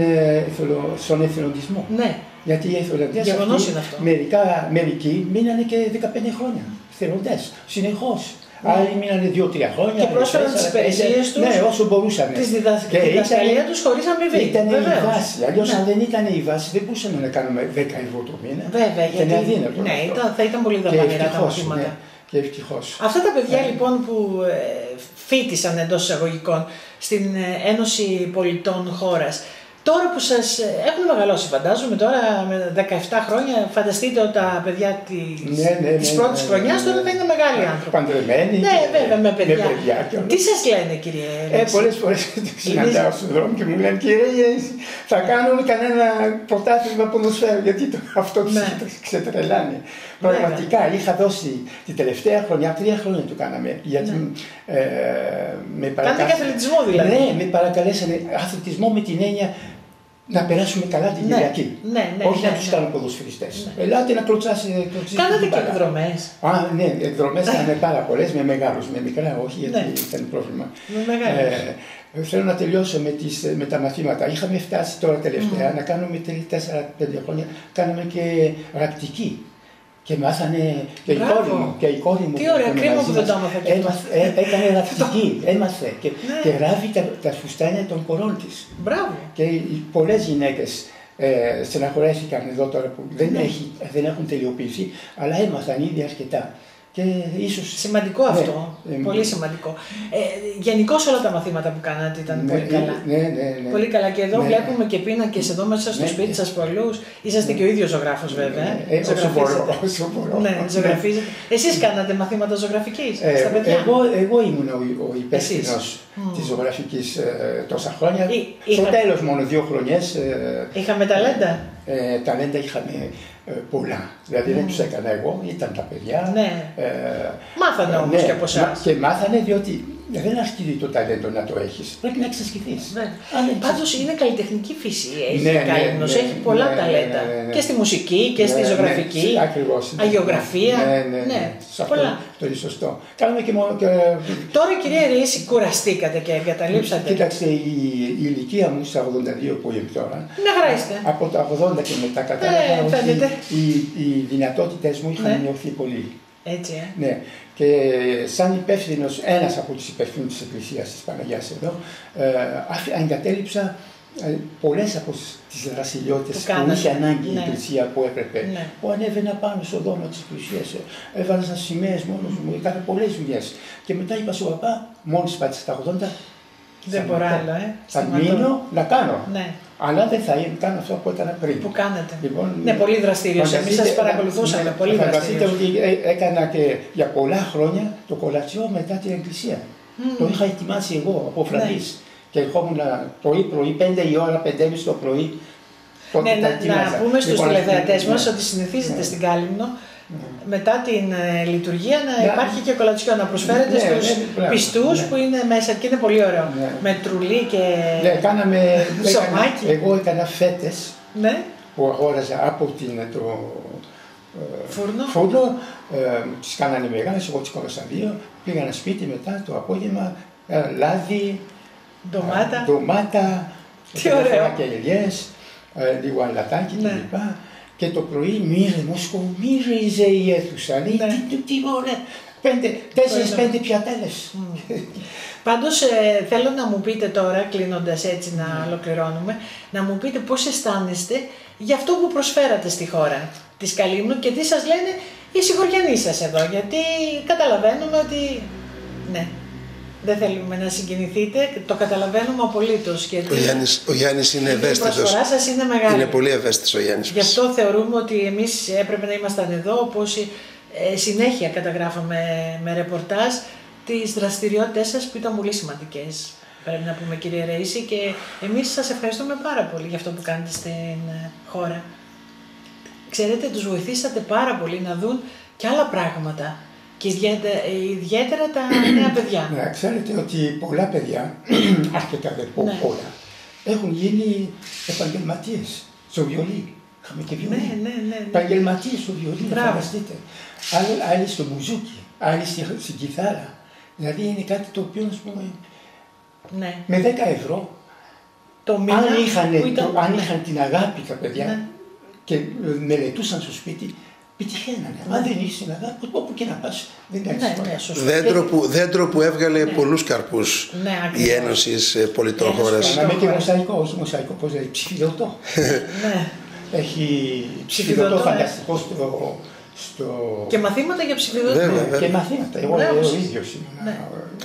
στον εθελοντισμό. Ναι. Γιατί οι εθελοντές αυτοί, μερικά, μερικοί μείνανε και δεκαπέντε χρόνια. Εθελοντές, συνεχώς. Ναι. Άλλοι μείνανε δύο-τρία χρόνια. Και πρόσφεραν τις υπηρεσίες τους. Ναι, όσο μπορούσαν. Τη διδασκαλία τους χωρίς αμοιβή. Ήταν η βάση. Αλλιώς, ναι. αν δεν ήταν η βάση, δεν μπορούσαμε να κάνουμε δέκα ευρώ το μήνα. Βέβαια, γιατί ναι, ήταν, θα ήταν πολύ δαπανηρά τα μαθήματα. Ναι. Και ευτυχώς. Αυτά τα παιδιά yeah. λοιπόν που ε, φοιτησαν εντός εισαγωγικών στην ε, Ένωση Πολιτών χώρας, τώρα που σας έχουν μεγαλώσει φαντάζομαι, τώρα με δεκαεπτά χρόνια, φανταστείτε ότι τα παιδιά της, ναι, ναι, της ναι, πρώτης ναι, χρονιάς ναι, τώρα ναι, θα είναι μεγάλοι άνθρωποι. Παντρεμένοι. Ναι, βέβαια, με παιδιά. Με παιδιά τι σας λένε, κύριε ε, πολλές φορές συναντάω στον δρόμο και μου λένε, κύριε, θα κάνουμε κανένα πρωτάθλημα ποδοσφαίρου, γιατί το, αυτό ναι. το ξετρελάνε. Πραγματικά είχα δώσει την τελευταία χρονιά, τρία χρόνια το κάναμε. Γιατί ναι. ε, με παρακαλέσανε. Κάνετε και αθλητισμό δηλαδή. Ναι, με παρακαλέσανε αθλητισμό με την έννοια να περάσουμε καλά την ναι, Κυριακή. Ναι, ναι, όχι ναι, να τους ναι. κάνουμε ποδοσφαιριστές. Ναι. Ελάτε να κλωτσάσετε. Κάνατε και εκδρομές. Α, ναι, εκδρομές κάναμε πάρα πολλές, με μεγάλους, με μικρά όχι, γιατί ναι. ήταν πρόβλημα. Με μεγάλους. Ε, θέλω να τελειώσω με, τις, με τα μαθήματα. Είχαμε φτάσει τώρα τελευταία mm. να κάνουμε τέσσερα πέντε χρόνια, κάναμε και ραπτική. Και μάθανε και η κόρη μου. Και η κόρη μου. Τι ωραία, κρίμα που δεν το έμαθα και αυτό. Έκανε ραπτική, έμαθε και, ναι. και ράβει τα, τα φουστάνια των κορών της. Μπράβο. Και πολλές γυναίκες ε, στεναχωρέθηκαν εδώ τώρα που δεν, ναι. έχει, δεν έχουν τελειοποιηθεί, αλλά έμαθαν ήδη αρκετά. Και ίσως... Σημαντικό αυτό, ναι, πολύ σημαντικό. Ε, Γενικώς όλα τα μαθήματα που κάνατε ήταν ναι, πολύ καλά. Ναι, ναι, ναι. Πολύ καλά και εδώ ναι, βλέπουμε και πίνακες εδώ μέσα στο ναι, σπίτι ναι. σας πολλούς. Είσαστε ναι. και ο ίδιος ζωγράφος βέβαια. Ναι, ε, όσο μπορώ, όσο μπορώ. Ναι, ζωγραφίζετε. Εσείς κάνατε μαθήματα ζωγραφικής ε, στα παιδιά. Εγώ, εγώ ήμουν ο, ο υπεύθυνος mm. της ζωγραφικής ε, τόσα χρόνια. Ή, στο είχα... τέλος μόνο δύο χρονιές. Ε, είχαμε ταλέντα. Ε, ταλέντα είχαμε ε, πολλά. Δηλαδή mm. δεν τους έκανα εγώ, ήταν τα παιδιά. Ναι. Ε, μάθανε όμως ναι, και από εσάς. Και μάθανε διότι δεν αρκεί το ταλέντο να το έχεις. Πρέπει να εξασκηθείς. Ναι. Πάντως είναι καλλιτεχνική φύση. Έχει ναι, καημνός, ναι, έχει πολλά ναι, ταλέντα. Ναι, ναι, ναι. Και στη μουσική και στη ναι, ζωγραφική. Ναι, ακριβώς. Αγιογραφία. Ναι, ναι, ναι. ναι. ναι. Πολλά. Το είναι σωστό. Κάνουμε και μόνο. Και... Τώρα κυρία Ρίση, κουραστήκατε και εγκαταλείψατε. Κοίταξε, η, η ηλικία μου στα ογδόντα δύο που είμαι τώρα. Να γράψτε. Από τα ογδόντα και μετά κατάλαβα ε, ότι οι, οι δυνατότητες μου είχαν ναι. μειωθεί πολύ. Έτσι, ε. Ναι. Και σαν υπεύθυνος, ένας από τους υπεύθυνους της Εκκλησίας της Παναγιάς εδώ, ε, εγκατέλειψα ε, πολλές από τις δραστηριότητες που, που είχε ανάγκη ναι. η Εκκλησία που έπρεπε. Ναι. Που ανέβαινα πάνω στο δώμα της Εκκλησίας, έβαλα σημαίες μόνος μου, έκανα πολλές δουλειές. Και μετά είπα στον παπά, μόλις πάτησα τα ογδόντα, δεν μπορώ άλλο, ε. Θα μείνω να κάνω. Ναι. Αλλά δεν θα κάνω αυτό που έκανα πριν. Που κάνατε. Λοιπόν, ναι, πολύ δραστήριος. Εμείς σας παρακολουθούσαμε. Ναι, πολύ φανταστείτε ότι έκανα και για πολλά χρόνια το κολατσιό μετά την Εκκλησία. Mm. Το είχα ετοιμάσει εγώ από βραδείς. Ναι. Και ερχόμουν πρωί-πρωί, πέντε η ώρα, πέντε και μισή το πρωί. Ναι, να, να πούμε στους λοιπόν, τηλεθεατές μας ότι συνηθίζεται ναι. στην Κάλυμνο μετά την ε, λειτουργία να ναι. υπάρχει και κολατσιό, να προσφέρεται ναι, στους ναι, πιστούς ναι. που είναι μέσα και είναι πολύ ωραίο. Ναι. Με τρουλί και ναι, κάναμε, ψωμάκι. Εγώ έκανα φέτες ναι. που αγόραζα από την, το φούρνο. φούρνο ε, τις κάνανε μεγάλες, εγώ τις κόβασα δύο, πήγα ένα σπίτι μετά το απόγευμα, ε, λάδι, ντομάτα, ντομάτα τι ωραίο. Και ελιές, ε, λίγο αλατάκι ναι. κλπ. Και το πρωί μύρε, Μόσκο, μύριζε η αίθουσα. Ναι. Τι, τι ωραία, πέντε, τέσσερις, πέντε πιατέλες. Mm. Πάντως ε, θέλω να μου πείτε τώρα, κλείνοντας έτσι να mm. ολοκληρώνουμε, να μου πείτε πώς αισθάνεστε για αυτό που προσφέρατε στη χώρα της Καλύμνου και τι σας λένε οι συγχωριανοί σας εδώ, γιατί καταλαβαίνουμε ότι ναι. Δεν θέλουμε να συγκινηθείτε, το καταλαβαίνουμε απολύτως. Ο Γιάννης, ο Γιάννης είναι ευαίσθητος. Η προσφορά σας είναι μεγάλη. Είναι πολύ ευαίσθητος ο Γιάννης. Γι' αυτό θεωρούμε ότι εμείς έπρεπε να ήμασταν εδώ, όπως ε, συνέχεια καταγράφαμε με ρεπορτάζ τις δραστηριότητες σας που ήταν πολύ σημαντικές. Πρέπει να πούμε, κύριε Ρεΐση, και εμείς σας ευχαριστούμε πάρα πολύ για αυτό που κάνετε στην χώρα. Ξέρετε, τους βοηθήσατε πάρα πολύ να δουν και άλλα πράγματα. Και ιδιαίτερα τα νέα παιδιά. Ναι, ξέρετε ότι πολλά παιδιά, αρκετά δεν πω όλα, έχουν γίνει επαγγελματίες στο βιολί. Είχαμε και βιολί. Ναι, ναι, ναι. Επαγγελματίες στο βιολί, φανταστείτε. Άλλοι, άλλοι στο μπουζούκι, άλλοι στην κιθάρα. Δηλαδή είναι κάτι το οποίο, ας πούμε, ναι. με δέκα ευρώ, το μήνα, αν, είχαν, ήταν, το, αν ναι. είχαν την αγάπη τα παιδιά ναι. και μελετούσαν στο σπίτι, πετυχαίνανε. Ναι. Αν δεν είσαι αγάπη, όπου και να πας, δεν κάνεις ναι, ναι, δέντρο, που, δέντρο που έβγαλε ναι. πολλούς καρπούς ναι, η Ένωση Πολιτών Χώρας. Κάναμε και μοσαϊκό, μοσαϊκό, πώς λέει, ψηφιδωτό. ναι. Έχει ψηφιδωτό φανταστικό στο... Στο... Και μαθήματα για ψηφιδωτό. Ναι, και μαθήματα, εγώ ναι, ο ίδιος είμαι. Ναι.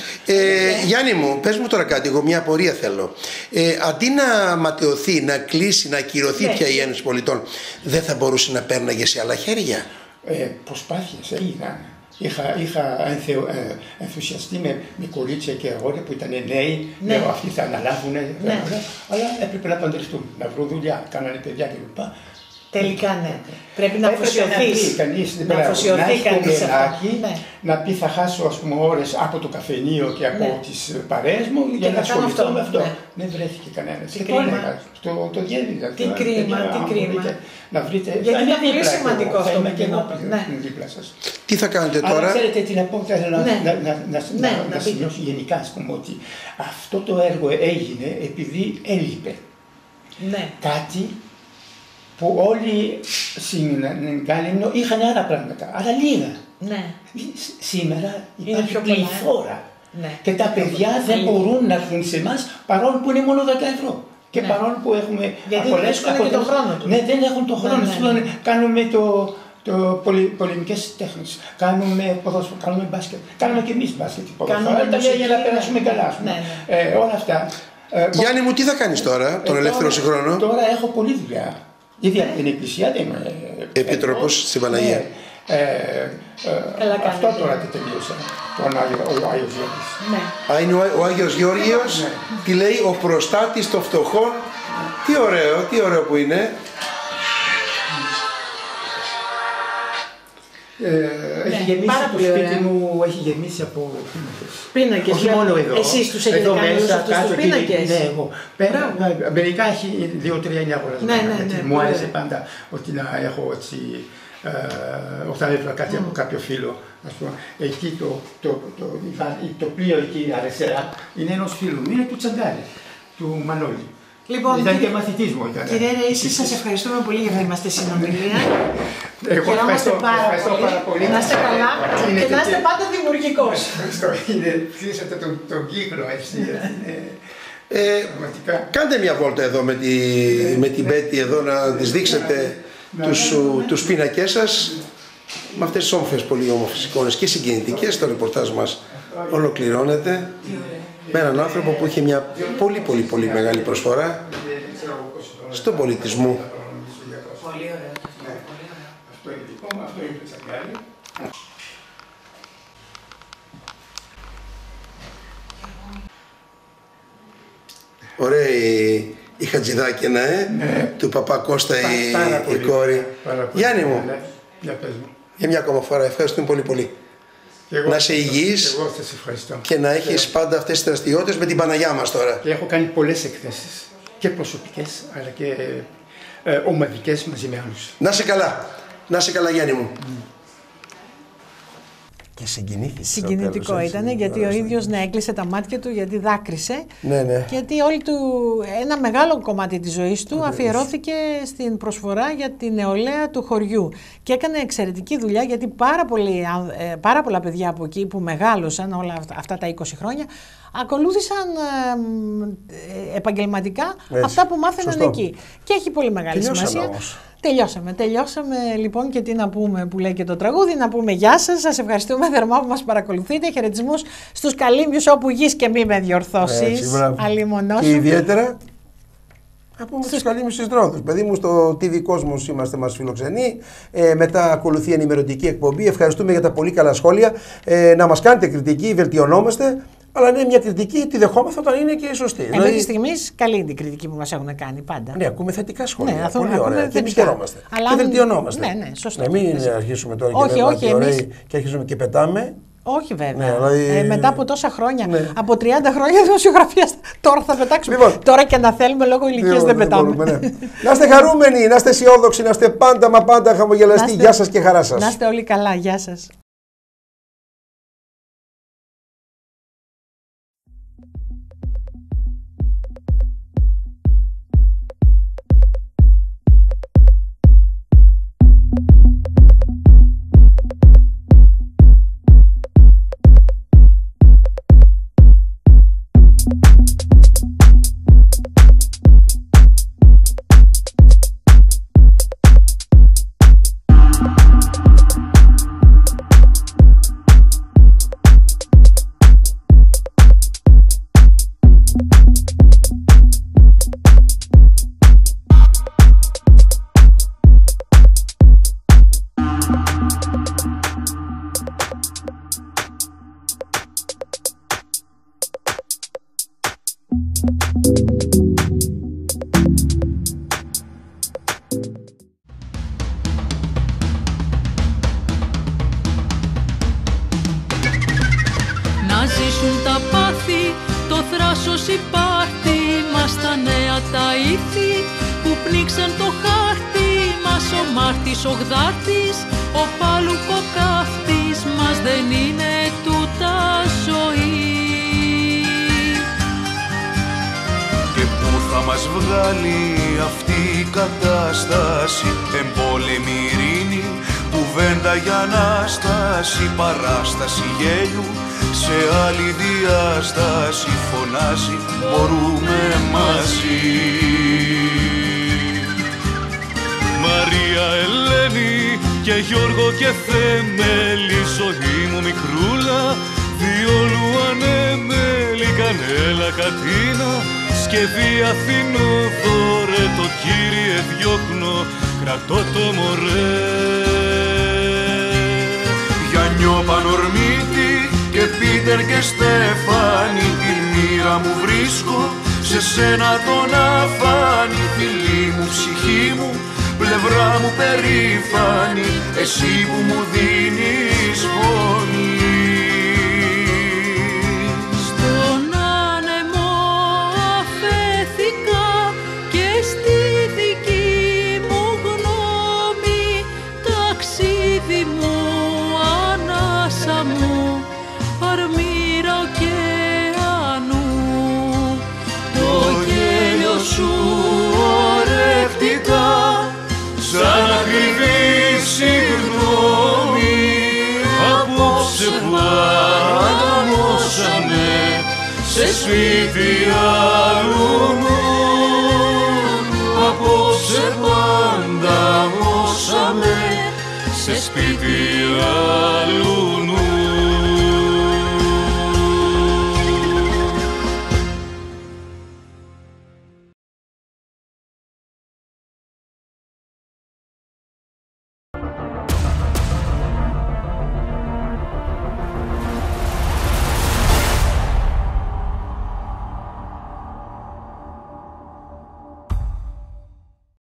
Ε, Γιάννη μου, πες μου τώρα κάτι, εγώ μια απορία θέλω. Ε, αντί να ματαιωθεί, να κλείσει, να ακυρωθεί ναι. πια η Ένωση Πολιτών, δεν θα μπορούσε να πέρναγε σε άλλα χέρια? Ε, προσπάθειες έγιναν. Είχα, είχα ενθε, ε, ενθουσιαστεί με, με κορίτσια και αγόρια που ήταν νέοι, ναι. λέω, αυτοί θα αναλάβουν, ναι. αλλά έπρεπε να παντρευτούν, να βρουν δουλειά, κάνανε παιδιά κλπ. Τελικά ναι. Πρέπει να αφοσιωθείς. Να αφοσιωθεί κανείς ναι. να πει θα χάσω ας πούμε ώρες από το καφενείο και από ναι. τις παρέες μου για να ασχοληθώ με αυτό. Ναι. Δεν βρέθηκε κανένας. Τι κρίμα. Το, το γέννηκα. Τι κρίμα, τι κρίμα. Να βρείτε. Γιατί είναι πολύ σημαντικό αυτό που γινόταν. δίπλα σας. Τι θα κάνετε τώρα? Αλλά ξέρετε τι να πω, θέλω να σημειώσω γενικά ας πούμε ότι αυτό το έργο έγινε επειδή έλειπε κάτι που όλοι στην Κάλυμνο είχαν άλλα πράγματα, αλλά λίγα. Ναι. Σήμερα υπάρχει πληθώρα. Ναι. Και τα παιδιά δεν μπορούν να έρθουν σε εμάς παρόλο που είναι μόνο δέκα ευρώ. Και ναι. παρόλο που έχουμε. Γιατί δεν έχουν τον χρόνο του. Ναι, δεν έχουν τον χρόνο του. Ναι, ναι, ναι. Κάνουμε το, το πολυ, πολεμικές τέχνες. Κάνουμε ποδόσφαιρο, κάνουμε μπάσκετ. Κάνουμε και εμείς μπάσκετ. Κάνουμε για να περάσουμε καλά. Ναι, ναι. Ε, όλα αυτά. Γιάννη μου, τι θα κάνεις τώρα, τον ελεύθερο σου χρόνο? Τώρα έχω πολλή δουλειά. Γιατί από την Εκκλησία δεν είμαι Επίτροπος στην Παναγία. Ε, ε, ε, αυτό τώρα τι τελείωσα, τον Άγιο, ο Άγιος Γιώργης. Ναι. Α, είναι ο, ο Άγιος Γιώργιος, ναι. Τι λέει, ο προστάτης των φτωχών. Ναι. Τι ωραίο, τι ωραίο που είναι. Ε, ναι, έχει γεμίσει το σπίτι ωραία. Μου, έχει γεμίσει από πίνακες. Πίνακες, όχι μόνο εδώ. Εσείς τους έχετε κάνει όλους αυτούς τους πίνακες? Ναι, εγώ. Πέρα, μερικά έχει δύο-τρία είναι αγορασμένα. Ναι, ναι, ναι, μου άρεσε πάντα ότι να έχω έτσι, ε, όταν έβγαλα κάτι mm. από κάποιο φίλο, ας πούμε, εκεί το, το, το, το, το πλοίο εκεί αριστερά είναι ενός φίλου μου, είναι του Τσαντάρη, του Μανώλη. Λοιπόν, ήταν κύριε, και μαθητής μου. Ήταν. Κύριε Ρεΐση, σας ευχαριστούμε πολύ για αυτή μας τη συνομιλία. Εγώ χαιρόμαστε πάρα, ευχαριστώ πολύ. πάρα πολύ. Να είστε καλά Είναι και να είστε και... πάντα δημιουργικός. Ευχαριστώ. Κλείσατε τον, τον κύκλο, έτσι. Ε, κάντε μια βόλτα εδώ με, τη, με την Πέτη εδώ να της δείξετε τους, τους πίνακές σας με αυτές τις όμορφες, πολύ όμορφες εικόνες και συγκινητικές. Το ρεπορτάζ μας ολοκληρώνεται με έναν άνθρωπο που είχε μια πολύ πολύ πολύ μεγάλη προσφορά στον πολιτισμό. Πολύ ωραίο. Αυτό είναι δικό μου, αυτό είναι το τσακάρι. Ωραία η, η Χατζηδάκηνα, ε, ναι. Του παπά Κώστα η, η κόρη. Γιάννη μου, για, για μια ακόμα φορά ευχαριστούμε πολύ πολύ. Εγώ, να είσαι υγιής εγώ σας ευχαριστώ. Και να έχεις και... πάντα αυτές τις δραστηριότητες με την Παναγιά μας τώρα. Και έχω κάνει πολλές εκθέσεις και προσωπικές αλλά και ε, ομαδικές μαζί με άλλους. Να είσαι καλά, να είσαι καλά Γιάννη μου. Mm. Και συγκινήθηκε. Συγκινητικό ήταν, γιατί ο ίδιος να έκλεισε τα μάτια του, γιατί δάκρυσε. Ναι, ναι. Γιατί όλη του, ένα μεγάλο κομμάτι της ζωής του αφιερώθηκε στην προσφορά για την νεολαία του χωριού. Και έκανε εξαιρετική δουλειά, γιατί πάρα, πολλοί, πάρα πολλά παιδιά από εκεί που μεγάλωσαν όλα αυτά τα είκοσι χρόνια ακολούθησαν ε, επαγγελματικά έτσι, αυτά που μάθαιναν σωστό. Εκεί. Και έχει πολύ μεγάλη Τελειώσαμε σημασία. Όμως. Τελειώσαμε, τελειώσαμε λοιπόν και τι να πούμε που λέει και το τραγούδι, να πούμε γεια σας, σας ευχαριστούμε θερμά που μας παρακολουθείτε, χαιρετισμούς στους καλύμιους όπου γης και μη με διορθώσεις, αλλημονώσου. Και ιδιαίτερα να πούμε στους καλύμιους της Δρόντος, παιδί μου στο τι βι Κόσμος είμαστε μας φιλοξενεί, ε, μετά ακολουθεί ενημερωτική εκπομπή, ευχαριστούμε για τα πολύ καλά σχόλια, ε, να μας κάνετε κριτική, βελτιωνόμαστε. Αλλά είναι μια κριτική, τη δεχόμαστε όταν είναι και σωστή. Μέχρι δηλαδή... στιγμή καλή είναι η κριτική που μας έχουν κάνει πάντα. Ναι, ακούμε θετικά σχόλια. Ναι, πολύ ακούμε ωραία. Και εμείς χαιρόμαστε. Αλλά... Και βελτιωνόμαστε. Ναι, ναι, σωστό. Να μην ναι. αρχίσουμε τώρα όχι, και όχι, λέμε εμείς... ωραίοι και αρχίσουμε και πετάμε. Όχι βέβαια. Ναι, δηλαδή... ε, μετά από τόσα χρόνια, ναι. από τριάντα χρόνια δημοσιογραφίας, τώρα θα πετάξουμε. Λοιπόν, τώρα και να θέλουμε λόγω ηλικίας δεν πετάμε. Μπορούμε, ναι. Να είστε χαρούμενοι, να είστε αισιόδοξοι, να είστε πάντα μα πάντα χαμογελαστοί. Γεια σας και χαρά σας. Να είστε όλοι καλά. Γεια σας. Παράσταση γέλιου σε άλλη διάσταση φωνάζει μπορούμε μαζί. Μαρία, Ελένη και Γιώργο και Θεμέλη, ζωή μου μικρούλα, διόλου ανέμελη, κανέλα κατίνα, σκευή Αθηνό, δώρε το Κύριε διώχνω, κρατώ το μωρέ. Γιάννιο Πανορμίτη και Πίτερ και Στέφανη, τη μοίρα μου βρίσκω σε σένα τον αφάνι. Φιλή μου, ψυχή μου, πλευρά μου περήφανη, εσύ που μου δίνεις φωνή. Στον άνεμο αφέθηκα και στη δική μου γνώμη ταξίδι μου, ανάσα μου, αρμύρα ωκεανού, το γέλιο σου σπίτι άλλου απόψε πάντα μόσαμε σε σπίτι άλλου.